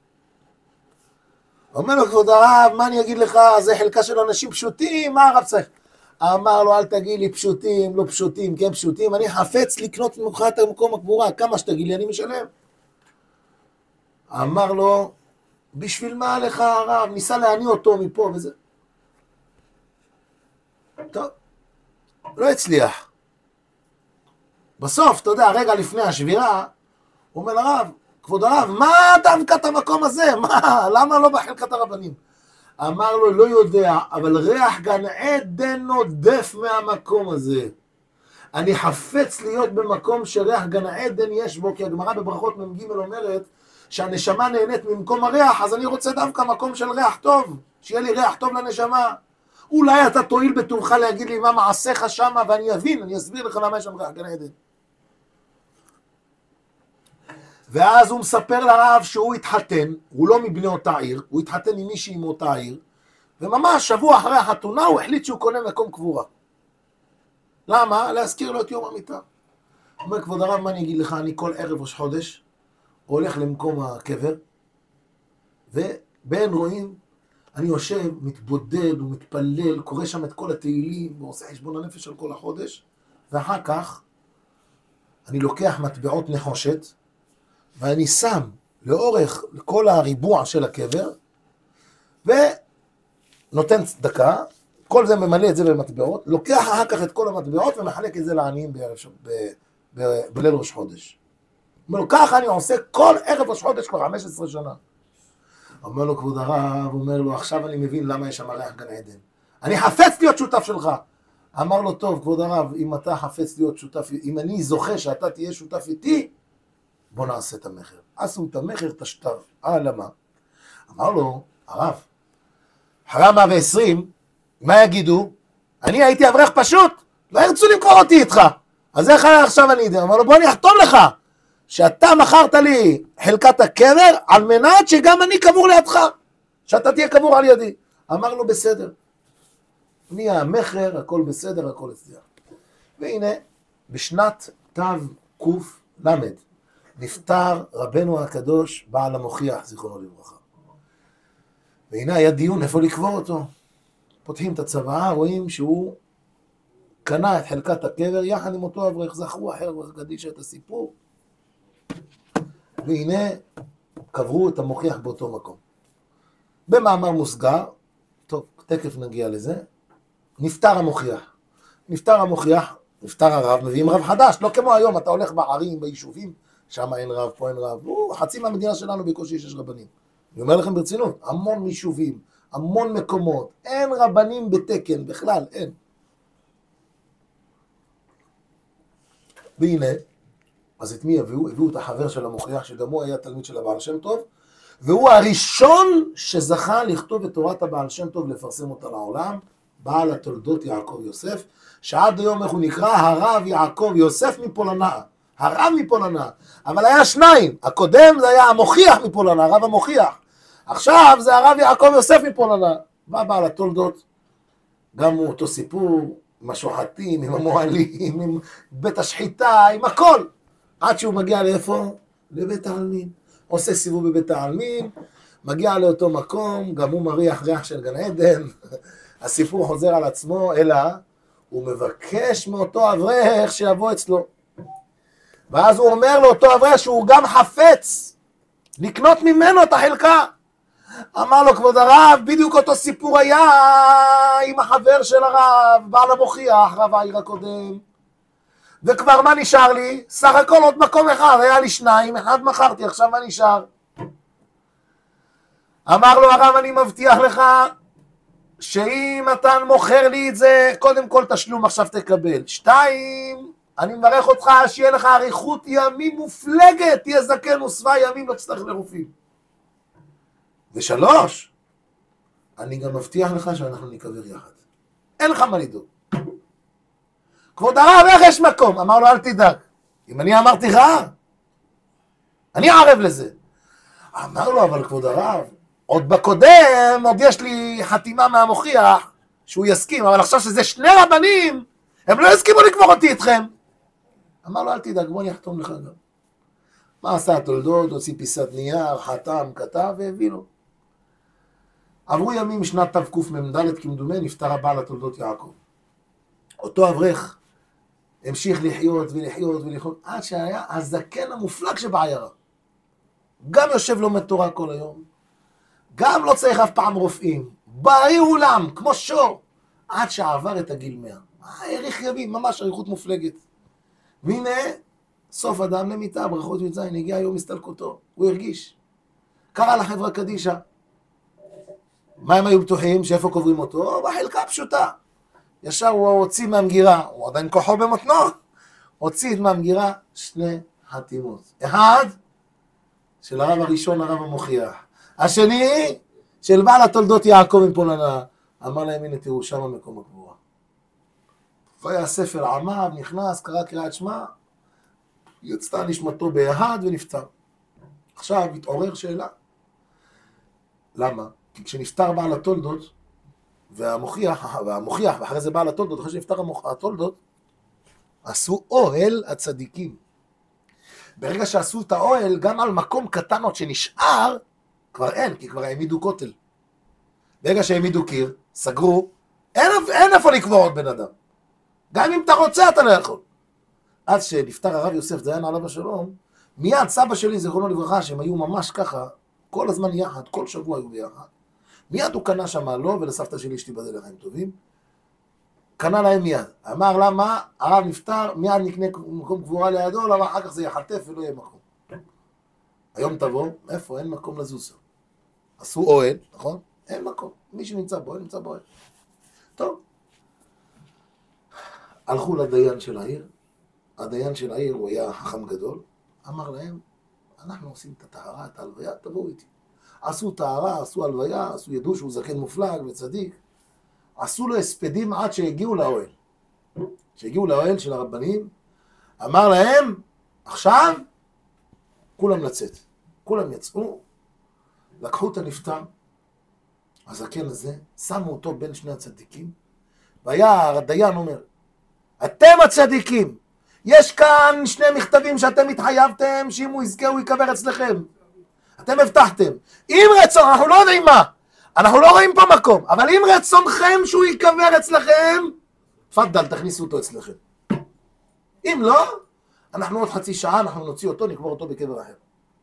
אומר לו, כבוד הרב, מה אני אגיד לך, זה חלקה של אנשים פשוטים, מה הרב צריך? אמר לו, אל תגיד לי פשוטים, לא פשוטים, כן פשוטים, אני חפץ לקנות ממך את מקום הקבורה, כמה שתגיד לי אני משלם. אמר לו, בשביל מה לך הרב, ניסה להניע אותו מפה וזה. טוב, לא הצליח. בסוף, אתה יודע, רגע לפני השבירה, הוא אומר לרב, כבוד הרב, מה דווקא את המקום הזה? מה? למה לא בחלקת הרבנים? אמר לו, לא יודע, אבל ריח גן עדן נודף מהמקום הזה. אני חפץ להיות במקום שריח גן עדן יש בו, כי הגמרא בברכות מ"ג אומרת, שהנשמה נהנית ממקום הריח, אז אני רוצה דווקא מקום של ריח טוב, שיהיה לי ריח טוב לנשמה. אולי אתה תועיל בטובך להגיד לי מה מעשיך שמה, ואני אבין, אני אסביר לך למה יש שם ריח גן עדן. ואז הוא מספר לרב שהוא התחתן, הוא לא מבני אותה עיר, הוא התחתן עם מישהי מאותה עיר, וממש שבוע אחרי החתונה הוא החליט שהוא קונה מקום קבורה. למה? להזכיר לו את יום המיטה. הוא אומר, כבוד הרב, מה אני אגיד לך, אני כל ערב ראש חודש הולך למקום הקבר, ובין רואים, אני יושב, מתבודד ומתפלל, קורא שם את כל התהילים, ועושה חשבון הנפש של כל החודש, ואחר כך אני לוקח מטבעות נחושת, ואני שם לאורך כל הריבוע של הקבר, ונותן צדקה, כל זה ממלא את זה במטבעות, לוקח אחר כך את כל המטבעות ומחלק את זה לעניים בליל ראש חודש. אומר לו, ככה אני עושה כל ערב ראש חודש כבר 15 שנה. אומר לו, כבוד הרב, אומר לו, עכשיו אני מבין למה יש שם ריח גן עדן. אני חפץ להיות שותף שלך. אמר לו, טוב, כבוד הרב, אם אתה חפץ להיות שותף, אם אני זוכה שאתה תהיה שותף איתי, בוא נעשה את המחר. עשו את המחר, את השטר. למה? אמר לו, הרב, אחרי 120, מה יגידו? אני הייתי אברך פשוט, לא ירצו למכור אותי איתך. אז איך עכשיו אני יודע? אמר לו, בוא אני אחתום לך, שאתה מכרת לי חלקת הקבר, על מנת שגם אני קבור לידך, שאתה תהיה קבור על ידי. אמר לו, בסדר. נהיה המחר, הכל בסדר, הכל הסדר. והנה, בשנת תק"ל, נפטר רבנו הקדוש בעל המוכיח, זיכרונו לברכה. והנה היה דיון איפה לקבור אותו. פותחים את הצוואה, רואים שהוא קנה את חלקת הקבר יחד עם אותו אברך. זכרו אחר וקדישא את הסיפור. והנה קברו את המוכיח באותו מקום. במאמר מוסגר, טוב, תכף נגיע לזה, נפטר המוכיח, נפטר הרב, מביאים רב חדש, לא כמו היום, אתה הולך בערים, ביישובים, שם אין רב, פה אין רב, חצי מהמדינה שלנו בקושי יש רבנים. אני אומר לכם ברצינות, המון יישובים, המון מקומות, אין רבנים בתקן, בכלל, אין. והנה, אז את מי הביאו? הביאו את החבר של המוכיח, שגם הוא היה תלמיד של הבעל שם טוב, והוא הראשון שזכה לכתוב את תורת הבעל שם טוב, לפרסם אותה לעולם, בעל התולדות יעקב יוסף, שעד היום איך הוא נקרא? הרב יעקב יוסף מפולנה, הרב מפולנה, אבל היה שניים, הקודם זה היה המוכיח מפולנה, הרב המוכיח, עכשיו זה הרב יעקב יוסף מפולנה, בא בעל התולדות, גם הוא אותו סיפור, עם השוחטים, עם המועלים, עם בית השחיטה, עם הכל, עד שהוא מגיע לאיפה? לבית העלמין, עושה סיבוב בבית העלמין, מגיע לאותו מקום, גם הוא מריח ריח של גן עדן, הסיפור חוזר על עצמו, אלא הוא מבקש מאותו אברך שיבוא אצלו. ואז הוא אומר לאותו אברך שהוא גם חפץ לקנות ממנו את החלקה. אמר לו, כבוד הרב, בדיוק אותו סיפור היה עם החבר של הרב, בעל המוכיח, רב העיר הקודם. וכבר מה נשאר לי? סך הכל עוד מקום אחד, היה לי שניים, אחד מכרתי, עכשיו מה נשאר? אמר לו הרב, אני מבטיח לך שאם אתה מוכר לי את זה, קודם כל תשלום עכשיו תקבל. 2, אני מברך אותך שיהיה לך אריכות ימים מופלגת, תהיה זקן ושבע ימים, לא תצטרך לרופאים. 3, אני גם מבטיח לך שאנחנו נקבר יחד. אין לך מה לדאוג. כבוד הרב, איך יש מקום? אמר לו, אל תדאג. אם אני אמרתי רע, אני ערב לזה. אמר לו, אבל כבוד הרב, עוד בקודם, עוד יש לי חתימה מהמוכיח, שהוא יסכים, אבל עכשיו שזה 2 רבנים, הם לא יסכימו לקבור אותי איתכם. אמר לו, אל תדאג, בוא אני אחתום לך גם. מה עשה התולדות? הוציא פיסת נייר, חתם, כתב והביא לו. עברו ימים משנת תקמ"ד, כמדומה, נפטר הבעל התולדות יעקב. אותו אברך המשיך לחיות ולחיות ולחיות, עד שהיה הזקן המופלג שבעיירה. גם יושב לומד תורה כל היום, גם לא צריך אף פעם רופאים, בריא אולם, כמו שור, עד שעבר את הגיל 100. האריך ימים, ממש אריכות מופלגת. והנה, סוף אדם למיטה, ברכות י"ז, הגיע יום הסתלקותו, הוא הרגיש. קרא לחברה קדישא. מה הם היו בטוחים? שאיפה קוברים אותו? בחלקה פשוטה. ישר הוא הוציא מהמגירה, הוא עדיין כוחו במותנו, הוציא מהמגירה 2 חתימות. אחד, של הרב הראשון, הרב המוכיח. השני, של בעל התולדות יעקב מפולנה. אמר להם, הנה תראו, שם מקום הקבורה. והיה ספר עמד, נכנס, קרא קריאת שמע, יצאה נשמתו באחד ונפטר. עכשיו התעורר שאלה. למה? כי כשנפטר בעל התולדות, והמוכיח, ואחרי זה בעל התולדות, אחרי שנפטר התולדות, עשו אוהל הצדיקים. ברגע שעשו את האוהל, גם על מקום קטן עוד שנשאר, כבר אין, כי כבר העמידו כותל. ברגע שהעמידו קיר, סגרו, אין איפה לקבור עוד בן אדם. גם אם אתה רוצה, אתה לא יכול. אז שנפטר הרב יוסף דיין עליו השלום, מיד סבא שלי, זיכרונו לברכה, שהם היו ממש ככה, כל הזמן יחד, כל שבוע היו ביחד. מיד הוא קנה שם לו, ולסבתא שלי שתיבדל לחיים טובים, קנה להם מיד. אמר למה, הרב נפטר, מיד נקנה מקום קבורה לידו, למה אחר כך זה יחלטף ולא יהיה מקום. היום תבוא, איפה? אין מקום לזוז. עשו אוהל, נכון? אין מקום. מי שנמצא בו, נמצא באוהל. טוב. הלכו לדיין של העיר, הדיין של העיר הוא היה חכם גדול, אמר להם, אנחנו עושים את הטהרה, את ההלוויה, תבואו איתי. עשו טהרה, עשו הלוויה, ידעו שהוא זקן מופלג וצדיק. עשו לו הספדים עד שהגיעו לאוהל. כשהגיעו לאוהל של הרבנים, אמר להם, עכשיו, כולם לצאת. כולם יצאו, לקחו את הנפטר, הזקן הזה, שמו אותו בין שני הצדיקים, והיה הדיין אומר, אתם הצדיקים, יש כאן שני מכתבים שאתם התחייבתם, שאם הוא יזכה הוא יקבר אצלכם. אתם הבטחתם. אם רצון, אנחנו לא יודעים מה, אנחנו לא רואים פה מקום, אבל אם רצונכם שהוא יקבר אצלכם, פדל, תכניסו אותו אצלכם. אם לא, אנחנו עוד חצי שעה, אנחנו נוציא אותו, נקבור אותו בקבר אחר.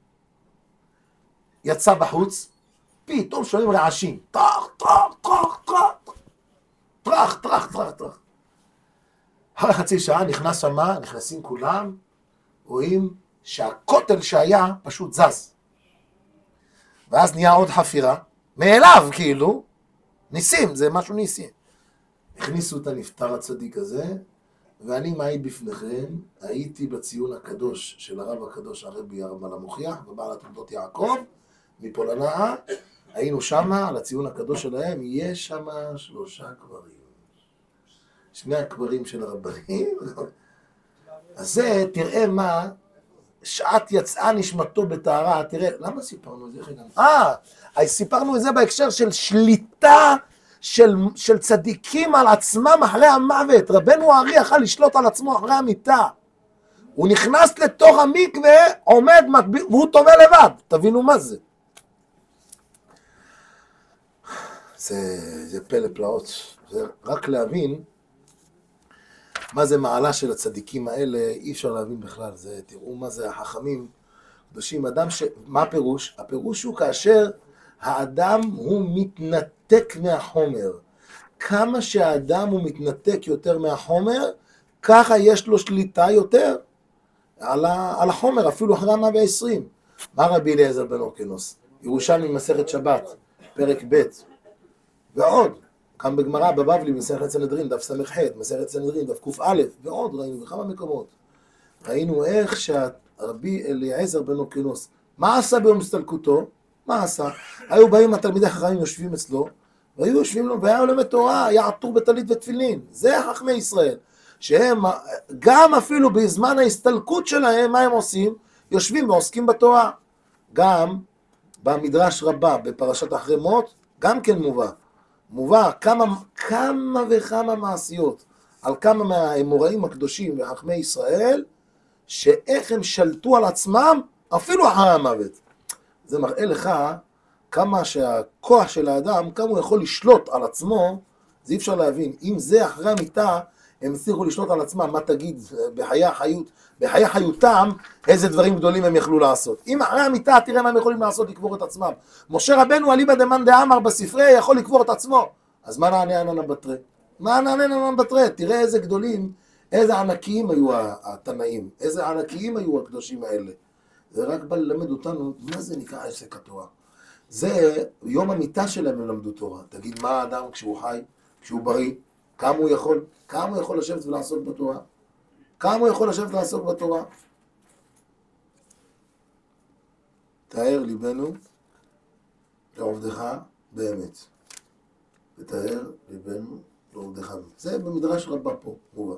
יצא בחוץ, פתאום שומעים רעשים. טרח, טרח, טרח, טרח. טרח, טרח, טרח, טרח. אחרי חצי שעה נכנס שמה, נכנסים כולם, רואים שהכותל שהיה פשוט זז. ואז נהיה עוד חפירה, מאליו כאילו, ניסים, זה משהו ניסים. הכניסו את הנפטר הצדיק הזה, ואני מעיד בפניכם, הייתי בציון הקדוש של הרב הקדוש הרבי הרמב"ל המוכיח, בבעל התולדות יעקב, מפולנאה, היינו שמה, על הציון הקדוש שלהם, יש שמה 3 קברים. 2 הקברים של הרבנים. אז זה, תראה מה, שעת יצאה נשמתו בטהרה, תראה, למה סיפרנו את זה? סיפרנו את זה בהקשר של שליטה, של צדיקים על עצמם אחרי המוות. רבנו הארי יכל לשלוט על עצמו אחרי המיטה. הוא נכנס לתוך המקווה, עומד, והוא טובל לבד. תבינו מה זה. זה פלא פלאות. זה רק להבין מה זה מעלה של הצדיקים האלה, אי אפשר להבין בכלל. זה, תראו מה זה החכמים. קדושים, מה הפירוש? הפירוש הוא כאשר האדם הוא מתנתק מהחומר. כמה שהאדם הוא מתנתק יותר מהחומר, ככה יש לו שליטה יותר על החומר, אפילו אחרי 120. מה רבי אליעזר בן הורקנוס? ירושלמי מסכת שבת, פרק ב' ועוד, כאן בגמרא בבבלי, מסכת סנהדרין, דף ס"ח, מסכת סנהדרין, דף ק"א, ועוד ראינו בכמה מקומות. ראינו איך שהרבי אליעזר בן הורקנוס, מה עשה ביום הסתלקותו? מה עשה? היו באים התלמידי החכמים יושבים אצלו, והיו יושבים לו, והיה לומד תורה, היה עטור בטלית ותפילין. זה חכמי ישראל, שהם גם אפילו בזמן ההסתלקות שלהם, מה הם עושים? יושבים ועוסקים בתורה. גם במדרש רבה, בפרשת אחרי מות, גם כן מובא כמה וכמה מעשיות, על כמה מהאמוראים הקדושים וחכמי ישראל, שאיך הם שלטו על עצמם, אפילו אחרי המוות. זה מראה לך כמה שהכוח של האדם, כמה הוא יכול לשלוט על עצמו, זה אי אפשר להבין. אם זה אחרי המיטה, הם הצליחו לשלוט על עצמם, מה תגיד, בחיי חיותם, איזה דברים גדולים הם יכלו לעשות. אם אחרי המיטה, תראה מה הם יכולים לעשות, לקבור את עצמם. משה רבנו, אליבא דמאן דאמר בספרי, יכול לקבור את עצמו. אז מה נענה עננה בתרי? מה נענה עננה בתרי? תראה איזה גדולים, איזה ענקיים היו התנאים, איזה ענקיים היו הקדושים האלה. זה רק בא ללמד אותנו, מה זה נקרא עסק התורה? זה יום המיטה שלהם הם למדו תורה. תגיד, מה האדם כשהוא חי, כשהוא בריא, כמה הוא יכול לשבת ולעסוק בתורה? כמה הוא יכול לשבת ולעסוק בתורה? תאר ליבנו לעובדך באמת. ותאר ליבנו לעובדך באמת. זה במדרש רבה פה, מובא.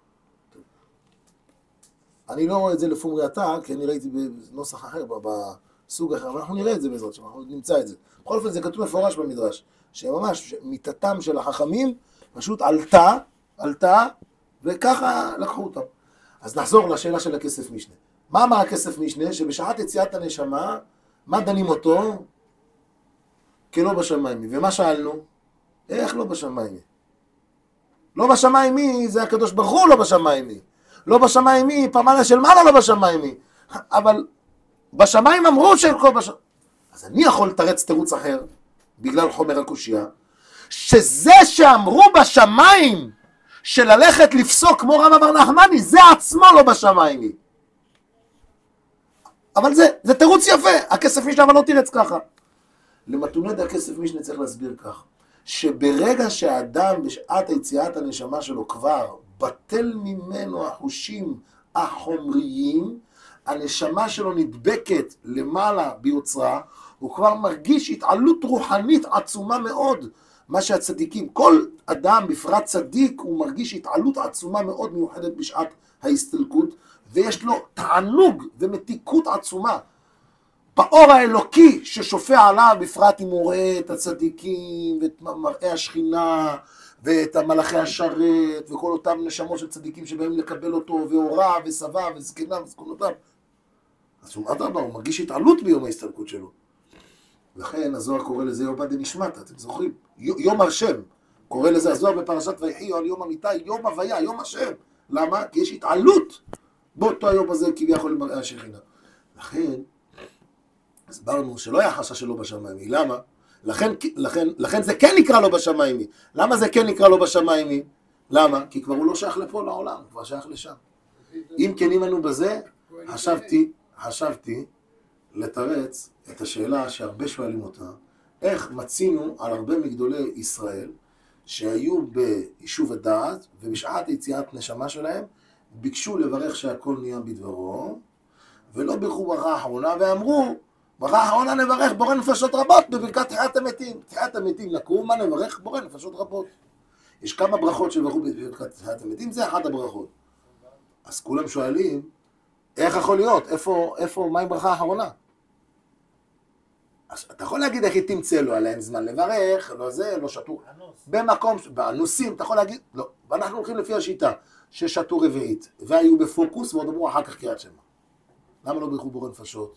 אני לא רואה את זה לפומרייתא, כי אני ראיתי בנוסח אחר, בסוג אחר, אבל אנחנו נראה את זה בעזרת שם, אנחנו נמצא את זה. בכל אופן זה כתוב מפורש במדרש, שממש מיתתם של החכמים פשוט עלתה, וככה לקחו אותם. אז נחזור לשאלה של הכסף משנה. מה אמר הכסף משנה? שבשעת יציאת הנשמה, מה דנים אותו? כלא בשמיים. ומה שאלנו? איך לא בשמיים? לא בשמיים מי, זה הקדוש ברוך הוא לא בשמיים מי. לא בשמיים מי, פרמנה של מעלה לא בשמיים מי. אבל בשמיים אמרו שכל בשמיים. אז אני יכול לתרץ תירוץ אחר, בגלל חומר הקושיה, שזה שאמרו בשמיים, של ללכת לפסוק כמו רב אבר נחמני, זה עצמו לא בשמיים מי. אבל זה תירוץ יפה, הכסף משנה אבל לא תירץ ככה. למתונת הכסף משנה צריך להסביר כך, שברגע שהאדם בשעת היציאת הנשמה שלו כבר בטל ממנו החושים החומריים, הנשמה שלו נדבקת למעלה ביוצרה, הוא כבר מרגיש התעלות רוחנית עצומה מאוד. מה שהצדיקים, כל אדם בפרט צדיק, הוא מרגיש התעלות עצומה מאוד מיוחדת בשעת ההסתלקות, ויש לו תענוג ומתיקות עצומה. באור האלוקי ששופע עליו, בפרט אם הוא רואה את הצדיקים, ואת מראה השכינה, ואת מלאכי השרת, וכל אותם נשמות של צדיקים שבאים לקבל אותו, והוריו, וסביו, וזקניו, וזקנותיו. אז הוא אדרבה, הוא מרגיש התעלות ביום ההסתלקות שלו. לכן הזוהר קורא לזה יום דנשמטה, אתם זוכרים? יום השם. קורא לזה הזוהר בפרשת ויחי, על יום אמיתי, יום הוויה, יום השם. למה? כי יש התעלות באותו היום הזה כביכול למראה השכינה. לכן, הסברנו שלא היה חשש שלו בשמיים. למה? לכן זה כן נקרא לו בשמיים. למה זה כן נקרא לו בשמיים? למה? כי כבר הוא לא שייך לפה לעולם, הוא כבר שייך לשם. אם כנים לנו בזה, חשבתי לתרץ את השאלה שהרבה שואלים אותה, איך מצינו על הרבה מגדולי ישראל שהיו ביישוב הדעת ובשעת יציאת נשמה שלהם ביקשו לברך שהכל נהיה בדברו ולא ברכו ברכה האחרונה ואמרו ברכה האחרונה נברך בורא נפשות רבות בברכת תחיית המתים. תחיית המתים לקום, מה נברך? בורא נפשות רבות. יש כמה ברכות שברכו בברכת תחיית המתים, זה אחת הברכות. אז כולם שואלים, איך יכול להיות? איפה, מה עם ברכה האחרונה? אז אתה יכול להגיד איך היא תמצא לו, עליהם זמן לברך, לא זה, לא שתו. במקום, באנוסים, אתה יכול להגיד, לא. ואנחנו הולכים לפי השיטה, ששתו רביעית, והיו בפוקוס, ועוד אמרו אחר כך קריאת שמע. למה לא ברכו בורא נפשות?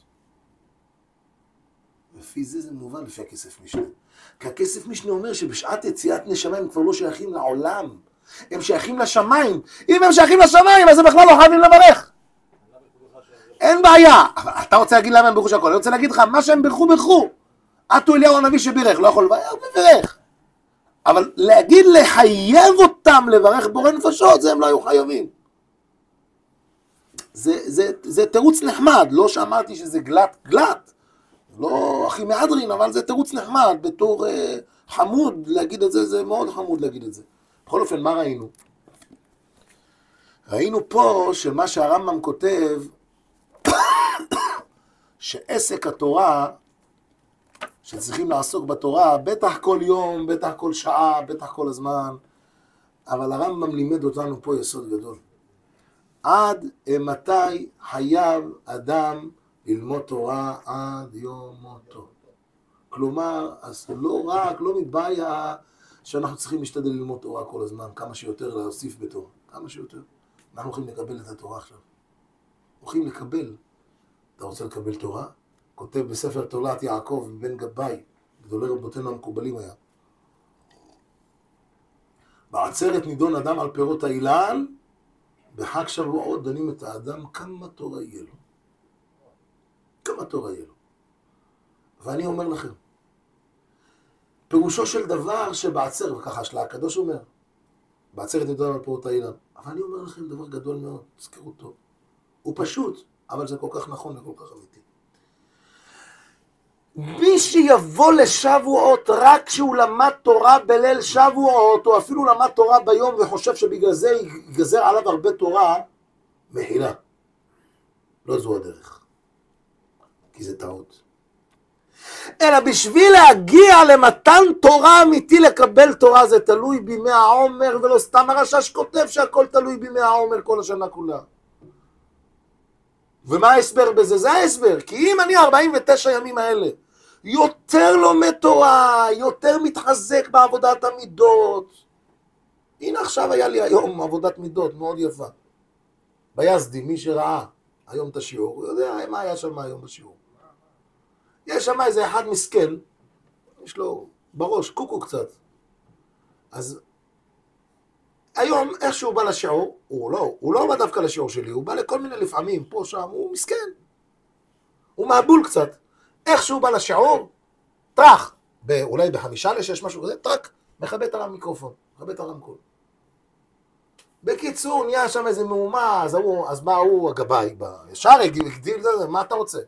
לפי זה מובן לפי הכסף משנה. כי הכסף משנה אומר שבשעת יציאת נשמה הם כבר לא שייכים לעולם. הם שייכים לשמיים. אם הם שייכים לשמיים, אז הם בכלל לא חייבים לברך. אין בעיה. אבל אתה רוצה להגיד למה הם ברכו שהכל. אני רוצה להגיד לך, מה שהם ברכו. עטו אליהו הנביא שבירך, לא יכול לברך, הוא מברך. אבל להגיד לחייב אותם לברך בורא נפשות, זה הם לא היו חייבים. זה תירוץ נחמד, לא שאמרתי שזה גלת. לא הכי מהדרין, אבל זה תירוץ נחמד, בתור חמוד להגיד את זה, זה מאוד חמוד להגיד את זה. בכל אופן, מה ראינו? ראינו פה שמה שהרמב"ם כותב, שעסק התורה, שצריכים לעסוק בתורה, בטח כל יום, בטח כל שעה, בטח כל הזמן, אבל הרמב"ם לימד אותנו פה יסוד גדול. עד מתי חייב אדם ללמוד תורה עד יום מותו. כלומר, אז לא מבעיה שאנחנו צריכים להשתדל ללמוד תורה כל הזמן, כמה שיותר להוסיף בתורה, כמה שיותר. אנחנו הולכים לקבל את התורה עכשיו. הולכים לקבל. אתה רוצה לקבל תורה? כותב בספר תולעת יעקב בן גבאי, גדולי רבותינו המקובלים היה. בעצרת נידון אדם על פירות האילן, בחג שבועות דנים את האדם כמה תורה יהיה לו. כמה תורה יהיה לו. ואני אומר לכם, פירושו של דבר שבעצר, וככה שלה הקדוש אומר, בעצרת נידון על פירות האילן. אבל אני אומר לכם דבר גדול מאוד, תזכרו טוב. הוא פשוט, אבל זה כל כך נכון וכל כך אמיתי. מי שיבוא לשבועות רק כשהוא למד תורה בליל שבועות, או אפילו למד תורה ביום וחושב שבגלל זה ייגזר עליו הרבה תורה, מחילה. לא זו הדרך. כי זה טעות. אלא בשביל להגיע למתן תורה אמיתי לקבל תורה, זה תלוי בימי העומר, ולא סתם הרשש כותב שהכל תלוי בימי העומר כל השנה כולה. ומה ההסבר בזה? זה ההסבר. כי אם אני 49 ימים האלה, יותר לומד תורה, יותר מתחזק בעבודת המידות. הנה עכשיו היה לי היום עבודת מידות מאוד יפה. ביזדי, מי שראה היום את השיעור, הוא יודע מה היה שם היום בשיעור. יש שם איזה אחד מסכן, יש לו בראש קוקו קצת. אז היום איך שהוא בא לשיעור, הוא לא בא דווקא לשיעור שלי, הוא בא לכל מיני לפעמים, פה שם, הוא מסכן. הוא מעבול קצת. איך שהוא בא לשיעור, טרח, אולי ב5-6 משהו כזה, טרק, מכבד על המיקרופון, מכבד על המקול. בקיצור, נהיה שם איזה מהומה, אז בא הוא הגבאי, ישר הגדיל זה, מה אתה רוצה?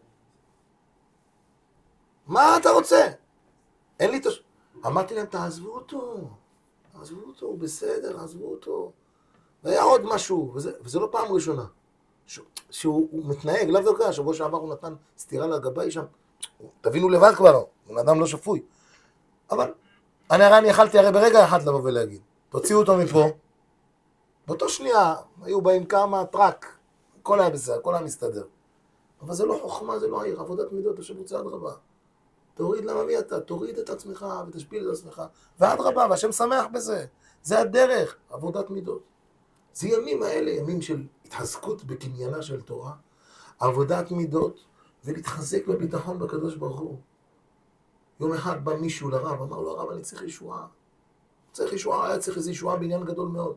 מה אתה רוצה? אין לי אמרתי להם, תעזבו אותו, הוא בסדר, עזבו אותו. והיה עוד משהו, וזה לא פעם ראשונה, שהוא מתנהג, לאו דווקא, שבוע שעבר הוא נתן סתירה לגבאי שם, תבינו לבד כבר, הוא אדם לא שפוי. אבל אני יכלתי הרי ברגע אחד לבוא ולהגיד, תוציאו אותו מפה, באותו שנייה היו באים כמה טרק, הכל היה בסדר, הכל היה מסתדר. אבל זה לא חוכמה, זה לא העיר, עבודת מידות, השם רוצה עד רבה. תוריד למה מי אתה, תוריד את עצמך ותשפיל את עצמך, ועד רבה, והשם שמח בזה. זה הדרך, עבודת מידות. זה ימים האלה, ימים של התחזקות בקניינה של תורה, עבודת מידות, ולהתחזק בביטחון בקדוש ברוך הוא. יום אחד בא מישהו לרב, אמר לו, הרב, אני צריך ישועה. צריך ישועה, היה צריך איזו ישועה בעניין גדול מאוד.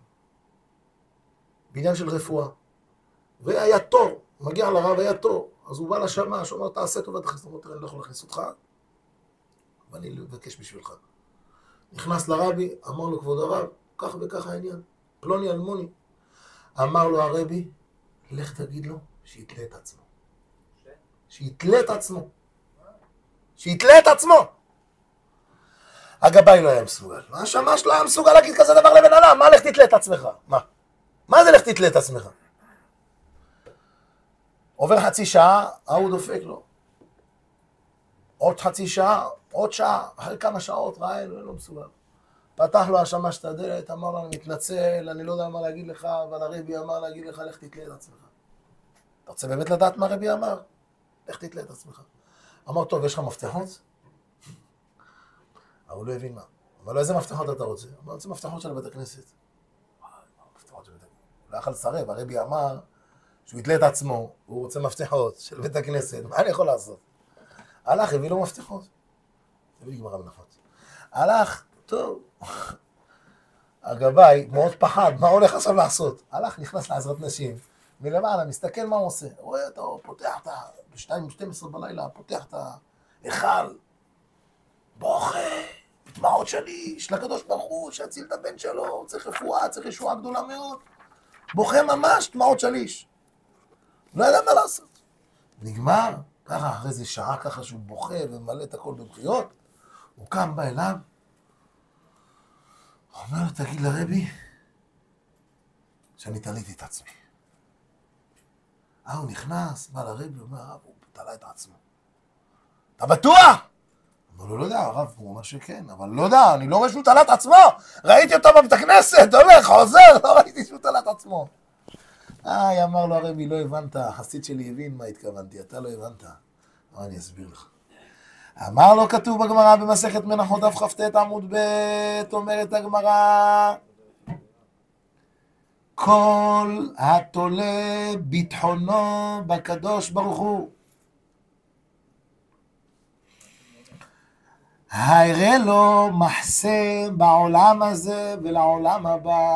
בעניין של רפואה. והיה תור, מגיע לרב, היה תור. אז הוא בא לשמש, הוא אומר, תעשה טובה, תכניס, הוא אומר, אני לא יכול להכניס אותך, ואני מבקש בשבילך. נכנס לרבי, אמר לו, כבוד הרב, כך וכך העניין. פלוני אלמוני. אמר לו הרבי, לך תגיד לו שיתלה את עצמו. שיתלה את עצמו. שיתלה את עצמו. הגבאי לא היה מסוגל. השמש לא היה מסוגל להגיד כזה דבר לבן אדם. מה לך תתלה את עצמך? מה? מה זה לך תתלה את עצמך? עובר חצי שעה, ההוא דופק לו. עוד חצי שעה, עוד שעה, אחרי כמה שעות, ראה, לא מסוגל. פתח לו השמש את הדלת, אמר לו, אני מתנצל, אני לא יודע מה להגיד לך, אבל הרבי אמר להגיד לך, לך תתלה את עצמך. אתה רוצה באמת לדעת מה הרבי אמר? לך תתלה את עצמך. אמר, טוב, יש לך מפתחות? הוא לא הבין מה. אמר לו, איזה מפתחות אתה רוצה? אמר, רוצה מפתחות של בית הכנסת. מפתחות של בית הכנסת. הוא לא יכול לסרב, הרבי אמר שהוא יתלה את עצמו, הוא רוצה מפתחות של בית הכנסת, מה אני יכול לעשות? הלך, הביא לו מפתחות. הביא לי גמרא מנחות. הלך, טוב. הגבאי מאוד פחד, מה הולך עכשיו לעשות? הלך, נכנס לעזרת נשים, מלמעלה, מסתכל מה הוא עושה. רואה, אתה פותח את ב-2:12 בלילה, פותח את ההיכל, בוכה, דמעות שליש, לקדוש ברוך הוא, שיציל את הבן שלו, צריך רפואה, צריך ישועה גדולה מאוד. בוכה ממש, דמעות שליש. לא יודע מה לעשות. נגמר, ככה, אחרי זה שעה ככה שהוא בוכה ומלא את הכל בבחיות, הוא קם, בא אליו, הוא אומר לו, תגיד לרבי, שאני תליתי את עצמי. הוא נכנס, בא לרבי, הוא אומר, הרב, הוא תלה את עצמו. אתה בטוח? הוא אומר לו, לא יודע, הרב, הוא אומר שכן, אבל לא יודע, אני לא רואה שהוא תלה את עצמו. ראיתי אותו בבית הכנסת, הולך, חוזר, לא ראיתי שהוא תלה את עצמו. אמר לו הרבי, לא הבנת, החסיד שלי הבין מה התכוונתי, אתה לא הבנת. אבל אני אסביר לך. אמר לו, כתוב בגמרא במסכת מנחות דף כ"ט עמוד ב', אומרת הגמרא, כל התולה ביטחונו בקדוש ברוך הוא, היראה לו מחסה בעולם הזה ולעולם הבא.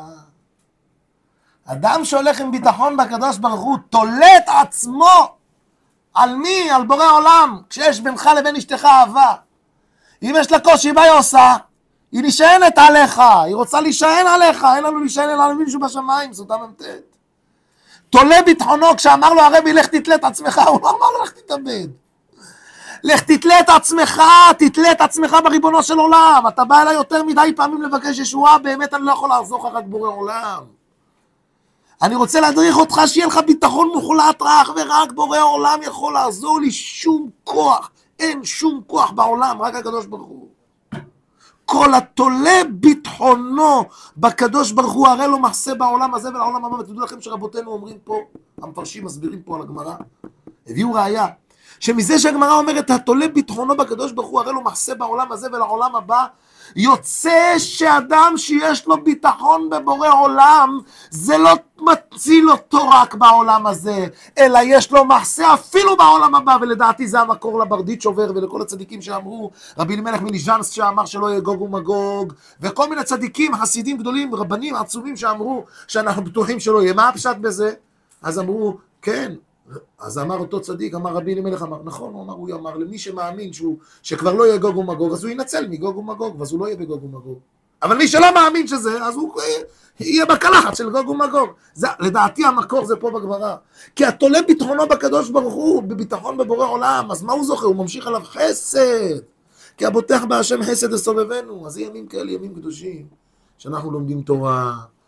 אדם שהולך עם ביטחון בקדוש ברוך הוא, תולה את עצמו. על מי? על בורא עולם. כשיש בינך לבין אשתך אהבה. אם יש לה קושי, מה היא עושה? היא נשענת עליך. היא רוצה להישען עליך. אין לנו להישען אלא מישהו בשמיים. סוטה מ"ט. תולה ביטחונו. כשאמר לו הרבי, לך תתלה את עצמך, הוא לא אמר לו, לך תתאבד. לך תתלה את עצמך, תתלה את עצמך בריבונו של עולם. אתה בא אליי יותר מדי פעמים לבקש ישועה, באמת אני לא יכול לעזור לך רק בורא עולם. אני רוצה להדריך אותך שיהיה לך ביטחון מוחלט, רק בורא עולם יכול לעזור לי. שום כוח, אין שום כוח בעולם, רק הקדוש ברוך הוא. כל התולה ביטחונו בקדוש ברוך הוא, הרי לו מחסה בעולם הזה ולעולם הבא. ותדעו לכם שרבותינו אומרים פה, המפרשים מסבירים פה על הגמרא, הביאו ראיה, שמזה שהגמרא אומרת, התולה ביטחונו בקדוש ברוך הוא, הרי לו מחסה בעולם הזה ולעולם הבא, יוצא שאדם שיש לו ביטחון בבורא עולם, זה לא מציל אותו רק בעולם הזה, אלא יש לו מחסה אפילו בעולם הבא. ולדעתי זה המקור לברדיץ' שובר ולכל הצדיקים שאמרו, רבי אלימלך מליז'נסק שאמר שלא יהיה גוג ומגוג, וכל מיני צדיקים, חסידים גדולים, רבנים עצומים שאמרו שאנחנו בטוחים שלא יהיה. מה הפשט בזה? אז אמרו, כן. אז אמר אותו צדיק, אמר רבי אלימלך, אמר, נכון, הוא אמר למי שמאמין שכבר לא יהיה גוג ומגוג, אז הוא ינצל מגוג ומגוג, ואז הוא לא יהיה בגוג ומגוג. אבל מי שלא מאמין שזה, אז הוא יהיה בקלחת של גוג ומגוג. לדעתי המקור זה פה בגמרא. כי התולה ביטחונו בקדוש ברוך הוא, בביטחון בבורא עולם, אז מה הוא זוכר? הוא ממשיך עליו חסד. כי הבוטח בהשם חסד יסובבנו. אז זה ימים כאלה, ימים קדושים, שאנחנו לומדים תורה,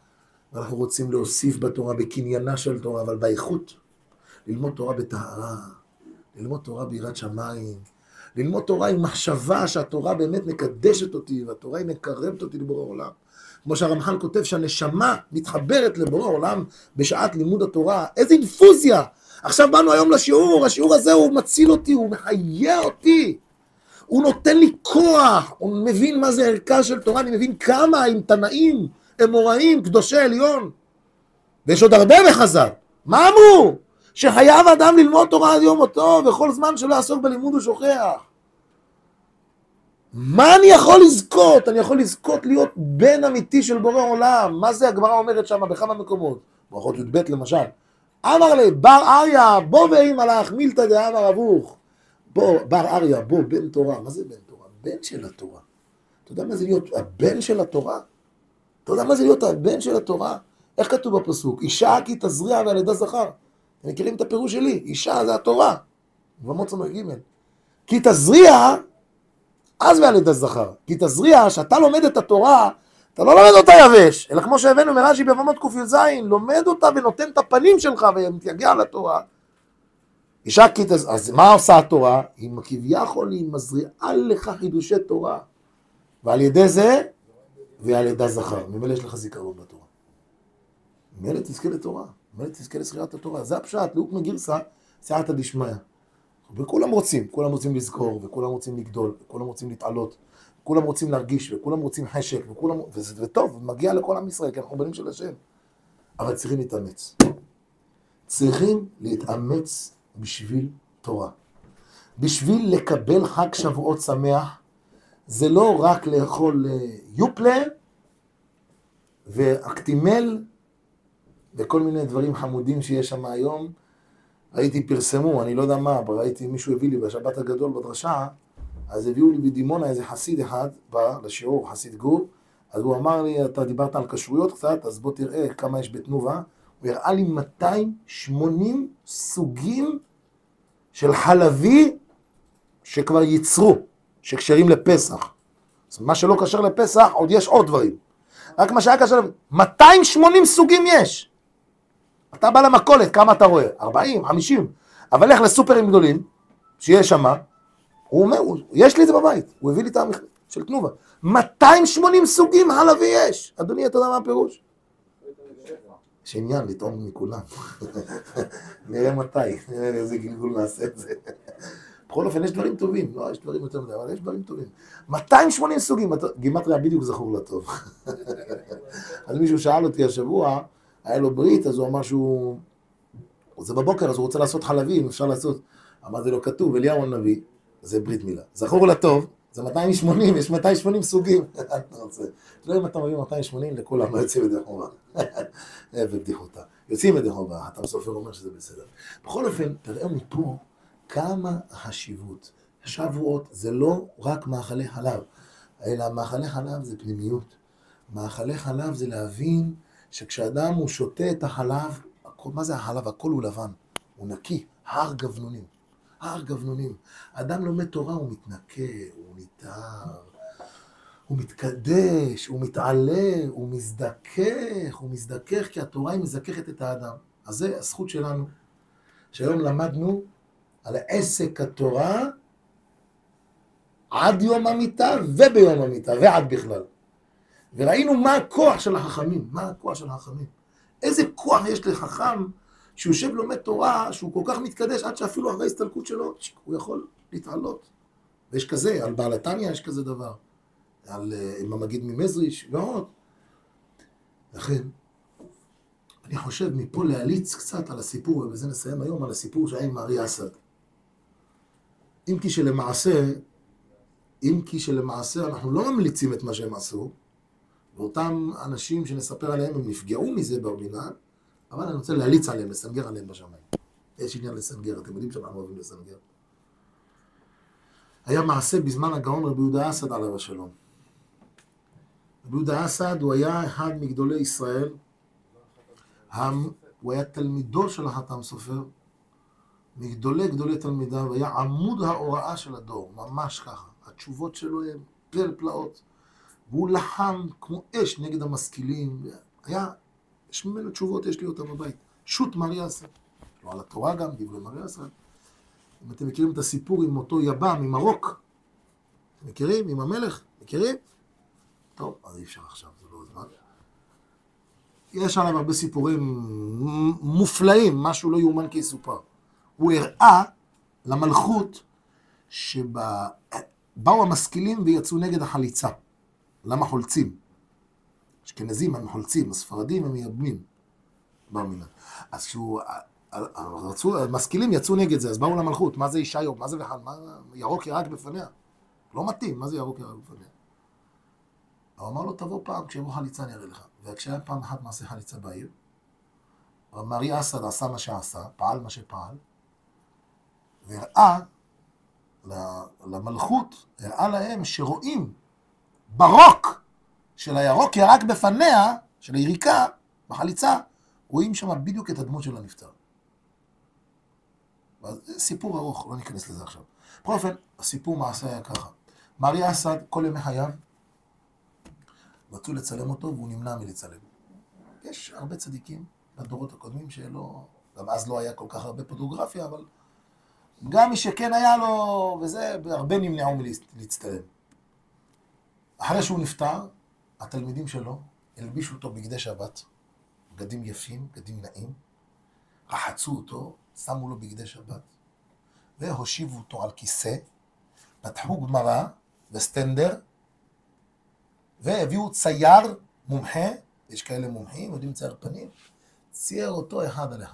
ואנחנו רוצים להוסיף בתורה, בקניינה של תורה, אבל באיכות. ללמוד תורה בטהרה, ללמוד תורה ביראת שמיים, ללמוד תורה עם מחשבה שהתורה באמת מקדשת אותי, והתורה היא מקרבת אותי לבורא עולם. כמו שהרמח"ל כותב שהנשמה מתחברת לבורא עולם בשעת לימוד התורה. איזה אינפוזיה! עכשיו באנו היום לשיעור, השיעור הזה הוא מציל אותי, הוא מחיה אותי. הוא נותן לי כוח, הוא מבין מה זה ערכה של תורה, אני מבין כמה הם תנאים, אמוראים, קדושי עליון. ויש עוד הרבה בחז"ל. מה אמרו? שחייב אדם ללמוד תורה עד יום מותו, וכל זמן שלא יעסוק בלימוד הוא שוכח. מה אני יכול לזכות? אני יכול לזכות להיות בן אמיתי של בורא עולם. מה זה הגמרא אומרת שם בכמה מקומות? ברכות י"ב למשל. אמר לי, בר אריה, בוא ואי מלאך, מילתא דאמר אבוך. בוא, בר אריה, בוא, בן תורה. מה זה בן תורה? בן של התורה. אתה יודע מה זה להיות הבן של התורה? אתה יודע מה זה להיות הבן של התורה? איך כתוב בפסוק? אישה כי תזריע וילדה זכר. אתם מכירים את הפירוש שלי? אישה זה התורה. במות ג' כי תזריע, אז וילדה זכר. כי תזריע, שאתה לומד את התורה, אתה לא לומד אותה יבש, אלא כמו שהבאנו מרש"י בבמות ק"ז, לומד אותה ונותן את הפנים שלך ומתייגע לתורה. אישה כי תזריע, אז מה עושה התורה? היא כביכול, היא מזריעה לך חידושי תורה. ועל ידי זה, וילדה זכר. ממילא יש לך זיכרון בתורה. ממילא תזכה לתורה. ממילא תזכה לזכירת התורה. זה הפשט, לאוק מגירסה, סייעתא דשמיא. וכולם רוצים לזכור, וכולם רוצים לגדול, וכולם רוצים להתעלות, וכולם רוצים להרגיש, וכולם רוצים חשק, וזה טוב, מגיע לכל עם ישראל, כי אנחנו בנים של השם. אבל צריכים להתאמץ. צריכים להתאמץ בשביל תורה. בשביל לקבל חג שבועות שמח, זה לא רק לאכול יופלה, ואקטימל, וכל מיני דברים חמודים שיש שם היום. ראיתי פרסמו, אני לא יודע מה, ראיתי מישהו הביא לי בשבת הגדול בדרשה, אז הביאו לי בדימונה איזה חסיד אחד, בא לשיעור, חסיד גור, אז הוא אמר לי, אתה דיברת על כשרויות קצת, אז בוא תראה כמה יש בתנובה, הוא הראה לי 280 סוגים של חלבי שכבר ייצרו, שקשרים לפסח. אז מה שלא קשר לפסח, עוד יש עוד דברים. רק מה שהיה קשר, 280 סוגים יש. אתה בא למכולת, כמה אתה רואה? 40, 50. אבל לך לסופרים גדולים, שיש שם, הוא אומר, יש לי את זה בבית. הוא הביא לי את המכתב של תנובה. 280 סוגים חלבי יש. אדוני, אתה יודע מה הפירוש? יש עניין לטעום מכולם. נראה מתי, נראה איזה גלגול נעשה את זה. בכל אופן, יש דברים טובים. לא, יש דברים יותר מדי, אבל יש דברים טובים. 280 סוגים, גימטריה בדיוק זכור לטוב. אז מישהו שאל אותי השבוע, היה לו ברית, אז הוא אמר שהוא... זה בבוקר, אז הוא רוצה לעשות חלבים, אפשר לעשות... אמרתי לו, כתוב, אליהו הנביא, זה ברית מילה. זכור לטוב, זה 280, יש 280 סוגים. לא אם אתה מביא 280, לכולם לא יוצאים ידי חובה. ובדיחותה. יוצאים ידי חובה, אתה סופר אומר שזה בסדר. בכל אופן, תראה מפה כמה החשיבות. שבועות זה לא רק מאכלי חלב, אלא מאכלי חלב זה פנימיות. מאכלי חלב זה להבין שכשאדם הוא שותה את החלב, מה זה החלב? הכל הוא לבן, הוא נקי, הר גבנונים. הר גבנונים. אדם לומד תורה, הוא מתנקה, הוא ניתר, הוא מתקדש, הוא מתעלה, הוא מזדכך, כי התורה היא מזככת את האדם. אז זה הזכות שלנו, שהיום למדנו על עסק התורה עד יום המיטה וביום המיטה ועד בכלל. וראינו מה הכוח של החכמים, איזה כוח יש לחכם שהוא יושב לומד תורה, שהוא כל כך מתקדש עד שאפילו אחרי הסתלקות שלו, הוא יכול להתעלות. ויש כזה, על בעל התניא יש כזה דבר, על המגיד ממזריש ועוד. לכן, אני חושב מפה להליץ קצת על הסיפור, ובזה נסיים היום על הסיפור שהיה עם ארי אסד. אם כי שלמעשה אנחנו לא ממליצים את מה שהם עשו, ואותם אנשים שנספר עליהם הם נפגעו מזה באורינן, אבל אני רוצה להליץ עליהם, לסנגר עליהם בשמיים. יש עניין לסנגר, אתם יודעים שאנחנו אוהבים לסנגר. היה מעשה בזמן הגאון רבי יהודה אסד עליו השלום. רבי יהודה אסד הוא היה אחד מגדולי ישראל, הוא היה תלמידו של החתם סופר, מגדולי תלמידיו, הוא היה עמוד ההוראה של הדור, ממש ככה. התשובות שלו הן פלא פלאות. והוא לחם כמו אש נגד המשכילים. היה יש ממנו תשובות, יש לי אותה בבית. שו"ת מרי אסד. לא על התורה גם, דברי מרי אסד. אם אתם מכירים את הסיפור עם אותו יב"ם, עם מרוק, אתם מכירים? עם המלך? מכירים? טוב, אז אי אפשר עכשיו, זה לא זמן. יש עליו הרבה סיפורים מופלאים, משהו לא יאומן כי יסופר. הוא הראה למלכות שבאו המשכילים ויצאו נגד החליצה. למה חולצים? אשכנזים הם חולצים, הספרדים הם מייבמים. אז כשהוא... המשכילים יצאו נגד זה, אז באו למלכות, מה זה אישה יום? מה זה בכלל? ירוק ירק בפניה? לא מתאים, מה זה ירוק ירק בפניה? הוא אמר לו, תבוא פעם, כשיבוא חליצה אני אראה לך. וכשהיה פעם אחת מעשה חליצה בעיר, מרי אסד עשה מה שעשה, פעל מה שפעל, והראה למלכות, הראה להם שרואים ברוק של הירוק ירק בפניה, של היריקה, בחליצה, רואים שם בדיוק את הדמות של הנפטר. זה סיפור ארוך, לא ניכנס לזה עכשיו. בכל אופן, הסיפור מעשה היה ככה. מרי אסד, כל ימי חייו, רצו לצלם אותו והוא נמנע מלצלם. יש הרבה צדיקים בדורות הקודמים שלא, גם אז לא היה כל כך הרבה פוטוגרפיה, אבל גם מי שכן היה לו, וזה, הרבה נמנעו מלהצטלם. אחרי שהוא נפטר, התלמידים שלו הלבישו אותו בגדי שבת, בגדים יפים, בגדים נעים, רחצו אותו, שמו לו בגדי שבת, והושיבו אותו על כיסא, פתחו גמרא וסטנדר, והביאו צייר מומחה, יש כאלה מומחים, יודעים צייר פנים, צייר אותו אחד על אחד.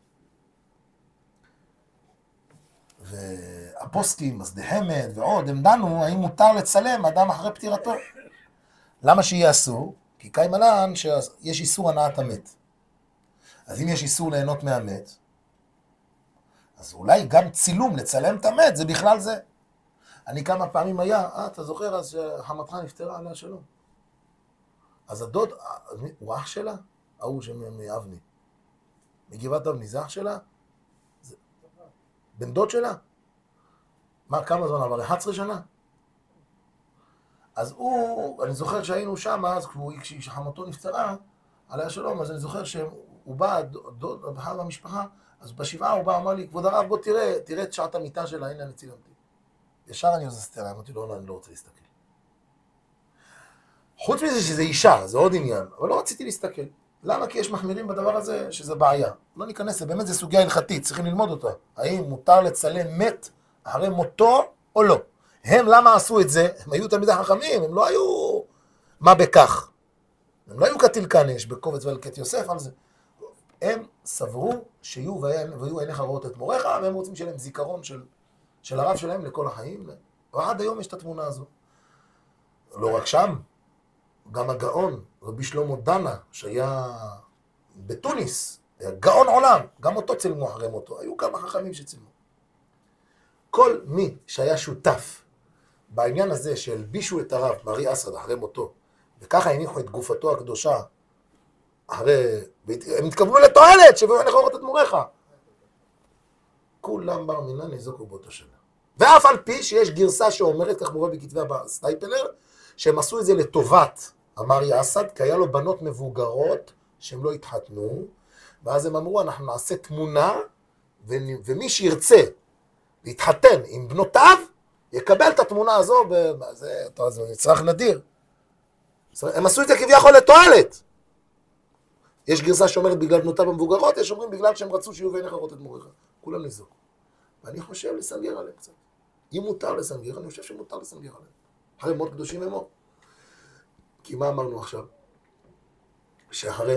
והפוסקים, מסדי חמד ועוד, הם דנו האם מותר לצלם אדם אחרי פטירתו. למה שיהיה אסור? כי קיים עלן שיש איסור הנאת המת. אז אם יש איסור ליהנות מהמת, אז אולי גם צילום, לצלם את המת, זה בכלל זה. אני כמה פעמים היה, אתה זוכר אז שחמתך נפטרה עליה שלום. אז הדוד, הוא אח שלה? ההוא מאבני. מגבעת אבני, זה אח שלה? בן דוד שלה? מה, כמה זמן עבר? 11 שנה? אז הוא, אני זוכר שהיינו שם, אז כשחמתו נפטרה, עליה שלום, אז אני זוכר שהוא בא, דוד, בחר במשפחה, אז בשבעה הוא בא, אמר לי, כבוד הרב, בוא תראה את שעת המיטה שלה, הנה אני צילמתי. ישר אני עושה סטרה, אמרתי לו, לא, אני לא רוצה להסתכל. חוץ מזה שזה אישה, זה עוד עניין, אבל לא רציתי להסתכל. למה? כי יש מחמירים בדבר הזה שזה בעיה. לא ניכנס, באמת זה סוגיה הלכתית, צריכים ללמוד אותה. האם מותר לצלם מת אחרי מותו או לא? הם למה עשו את זה? הם היו תלמידי חכמים, הם לא היו מה בכך. הם לא היו כתיל קנש בקובץ ואלקט יוסף על זה. הם סברו שיהיו והיו עיניך רואות את מוריך, והם רוצים שיהיה להם זיכרון של הרב שלהם לכל החיים. ועד היום יש את התמונה הזו. לא רק שם, גם הגאון, רבי שלמה דנה, שהיה בתוניס, היה גאון עולם, גם אותו צילמו אחרי מותו, היו כמה חכמים שצילמו. כל מי שהיה שותף בעניין הזה שהלבישו את הרב, מרי אסד, אחרי מותו, וככה הניחו את גופתו הקדושה, הם התכוונו לתועלת, שבאו עיניך רואות את מוריך. כולם בר מינן ניזוקו באותו שנה. ואף על פי שיש גרסה שאומרת, כך מורה בכתבי הסטייפלר, שהם עשו את זה לטובת מרי אסד, כי היה לו בנות מבוגרות שהם לא התחתנו, ואז הם אמרו, אנחנו נעשה תמונה, ומי שירצה להתחתן עם בנותיו, יקבל את התמונה הזו, זה יצרך נדיר. הם עשו את זה כביכול לתועלת. יש גרסה שאומרת בגלל בנותיו המבוגרות, יש אומרים בגלל שהם רצו שיהיו ועיניך רואות את מוריך. כולם ניזוקו. ואני חושב לסנגר עליהם קצת. אם מותר לסנגר, אני חושב שמותר לסנגר עליהם. אחרי מות קדושים אמור. כי מה אמרנו עכשיו? שאחרי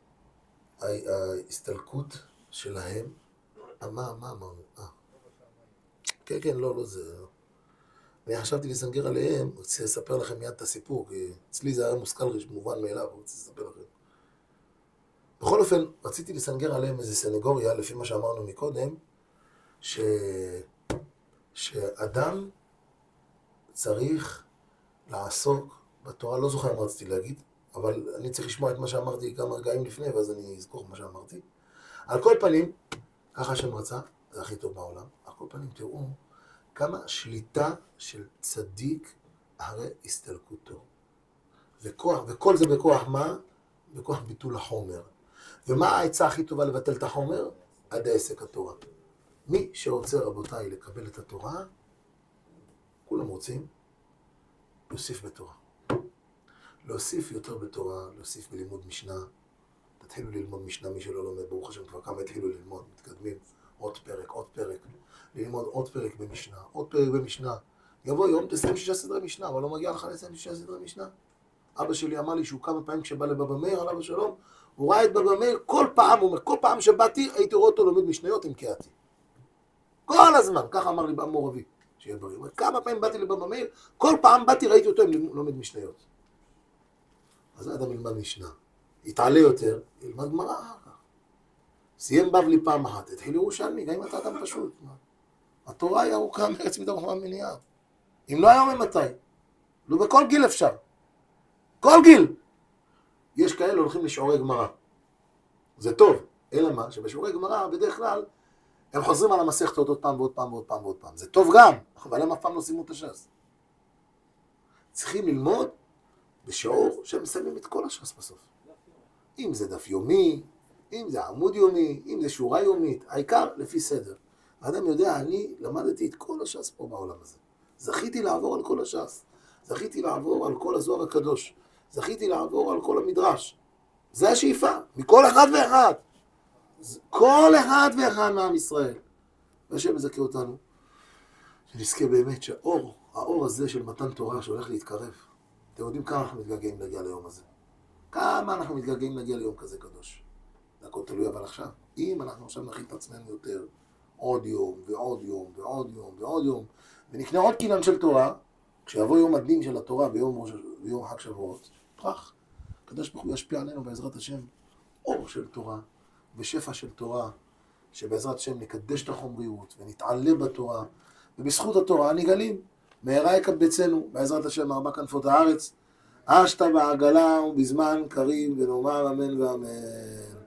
ההסתלקות שלהם, מה אמרנו? כן, לא זה. אני חשבתי לסנגר עליהם, רוצה לספר לכם מיד את הסיפור, כי אצלי זה היה מושכל מובן מאליו, רוצה לספר לכם. בכל אופן, רציתי לסנגר עליהם איזו סנגוריה, לפי מה שאמרנו מקודם, שאדם צריך לעסוק בתורה, לא זוכר מה רציתי להגיד, אבל אני צריך לשמוע את מה שאמרתי כמה רגעים לפני, ואז אני אזכור מה שאמרתי. על כל פנים, ככה השם רצה, זה הכי טוב בעולם, על כל פנים תראו כמה שליטה של צדיק אחרי הסתלקותו. וכל זה בכוח מה? בכוח ביטול החומר. ומה העצה הכי טובה לבטל את החומר? עד העסק התורה. מי שרוצה, רבותיי, לקבל את התורה, כולם רוצים, להוסיף בתורה. להוסיף יותר בתורה, להוסיף בלימוד משנה. תתחילו ללמוד משנה, מי שלא לומד, ברוך השם כבר כמה התחילו ללמוד, מתקדמים, עוד פרק, עוד פרק. ללמוד עוד פרק במשנה, עוד פרק במשנה. יבוא יום, תסיים 6 סדרי משנה, אבל לא מגיע לך לסיים 6 סדרי משנה. אבא שלי אמר לי שהוא כמה פעמים כשבא לבבא מאיר, עליו השלום, הוא ראה את בבא מאיר כל פעם, הוא אומר, כל פעם שבאתי, הייתי רואה אותו לומד משניות עם קהתי. כל הזמן, ככה אמר לי באמור אבי, שיהיה בריא. הוא אומר, כמה פעמים באתי לבבא מאיר, כל פעם באתי, ראיתי אותו לומד משניות. אז האדם ילמד משנה, יתעלה יותר, ילמד גמרא אחר כך. סיים בבלי פעם אחת, התחיל ירושלמי, גם אם אתה אדם פשוט. התורה היא ארוכה מארץ מדור חמם מניעה. אם לא היום ממתי? לא בכל גיל אפשר. כל גיל. יש כאלה הולכים לשיעורי גמרא. זה טוב. אלא מה? שבשיעורי גמרא בדרך כלל הם חוזרים על המסכת עוד פעם ועוד פעם ועוד פעם ועוד פעם. זה טוב גם, אבל הם אף פעם לא סיימו את הש"ס. צריכים ללמוד בשיעור שהם מסיימים את כל הש"ס בסוף. אם זה דף יומי, אם זה עמוד יומי, אם זה שורה יומית, העיקר לפי סדר. האדם יודע, אני למדתי את כל הש"ס פה בעולם הזה. זכיתי לעבור על כל הש"ס. זכיתי לעבור על כל הזוהר הקדוש. זכיתי לעבור על כל המדרש. זה השאיפה, מכל אחד ואחד. כל אחד ואחד מעם ישראל. והשם מזכה אותנו. שנזכה באמת שהאור, האור הזה של מתן תורה שהולך להתקרב. אתם יודעים כמה אנחנו מתגעגעים להגיע ליום הזה. כמה אנחנו מתגעגעים להגיע ליום כזה קדוש. זה הכל תלוי אבל עכשיו. אם אנחנו עכשיו נכין את עצמנו יותר, עוד יום ועוד יום ועוד יום ועוד יום, ונקנה עוד קינן של תורה, כשיבוא יום הדין של התורה ביום חג שבועות, פרח, הקדוש ברוך הוא ישפיע עלינו בעזרת השם אור של תורה ושפע של תורה, שבעזרת השם נקדש את החומריות ונתעלה בתורה, ובזכות התורה נגלים, מהרה יקבצנו בעזרת השם 4 כנפות הארץ, אשתה בעגלה ובזמן קריב ונאמר אמן ואמן.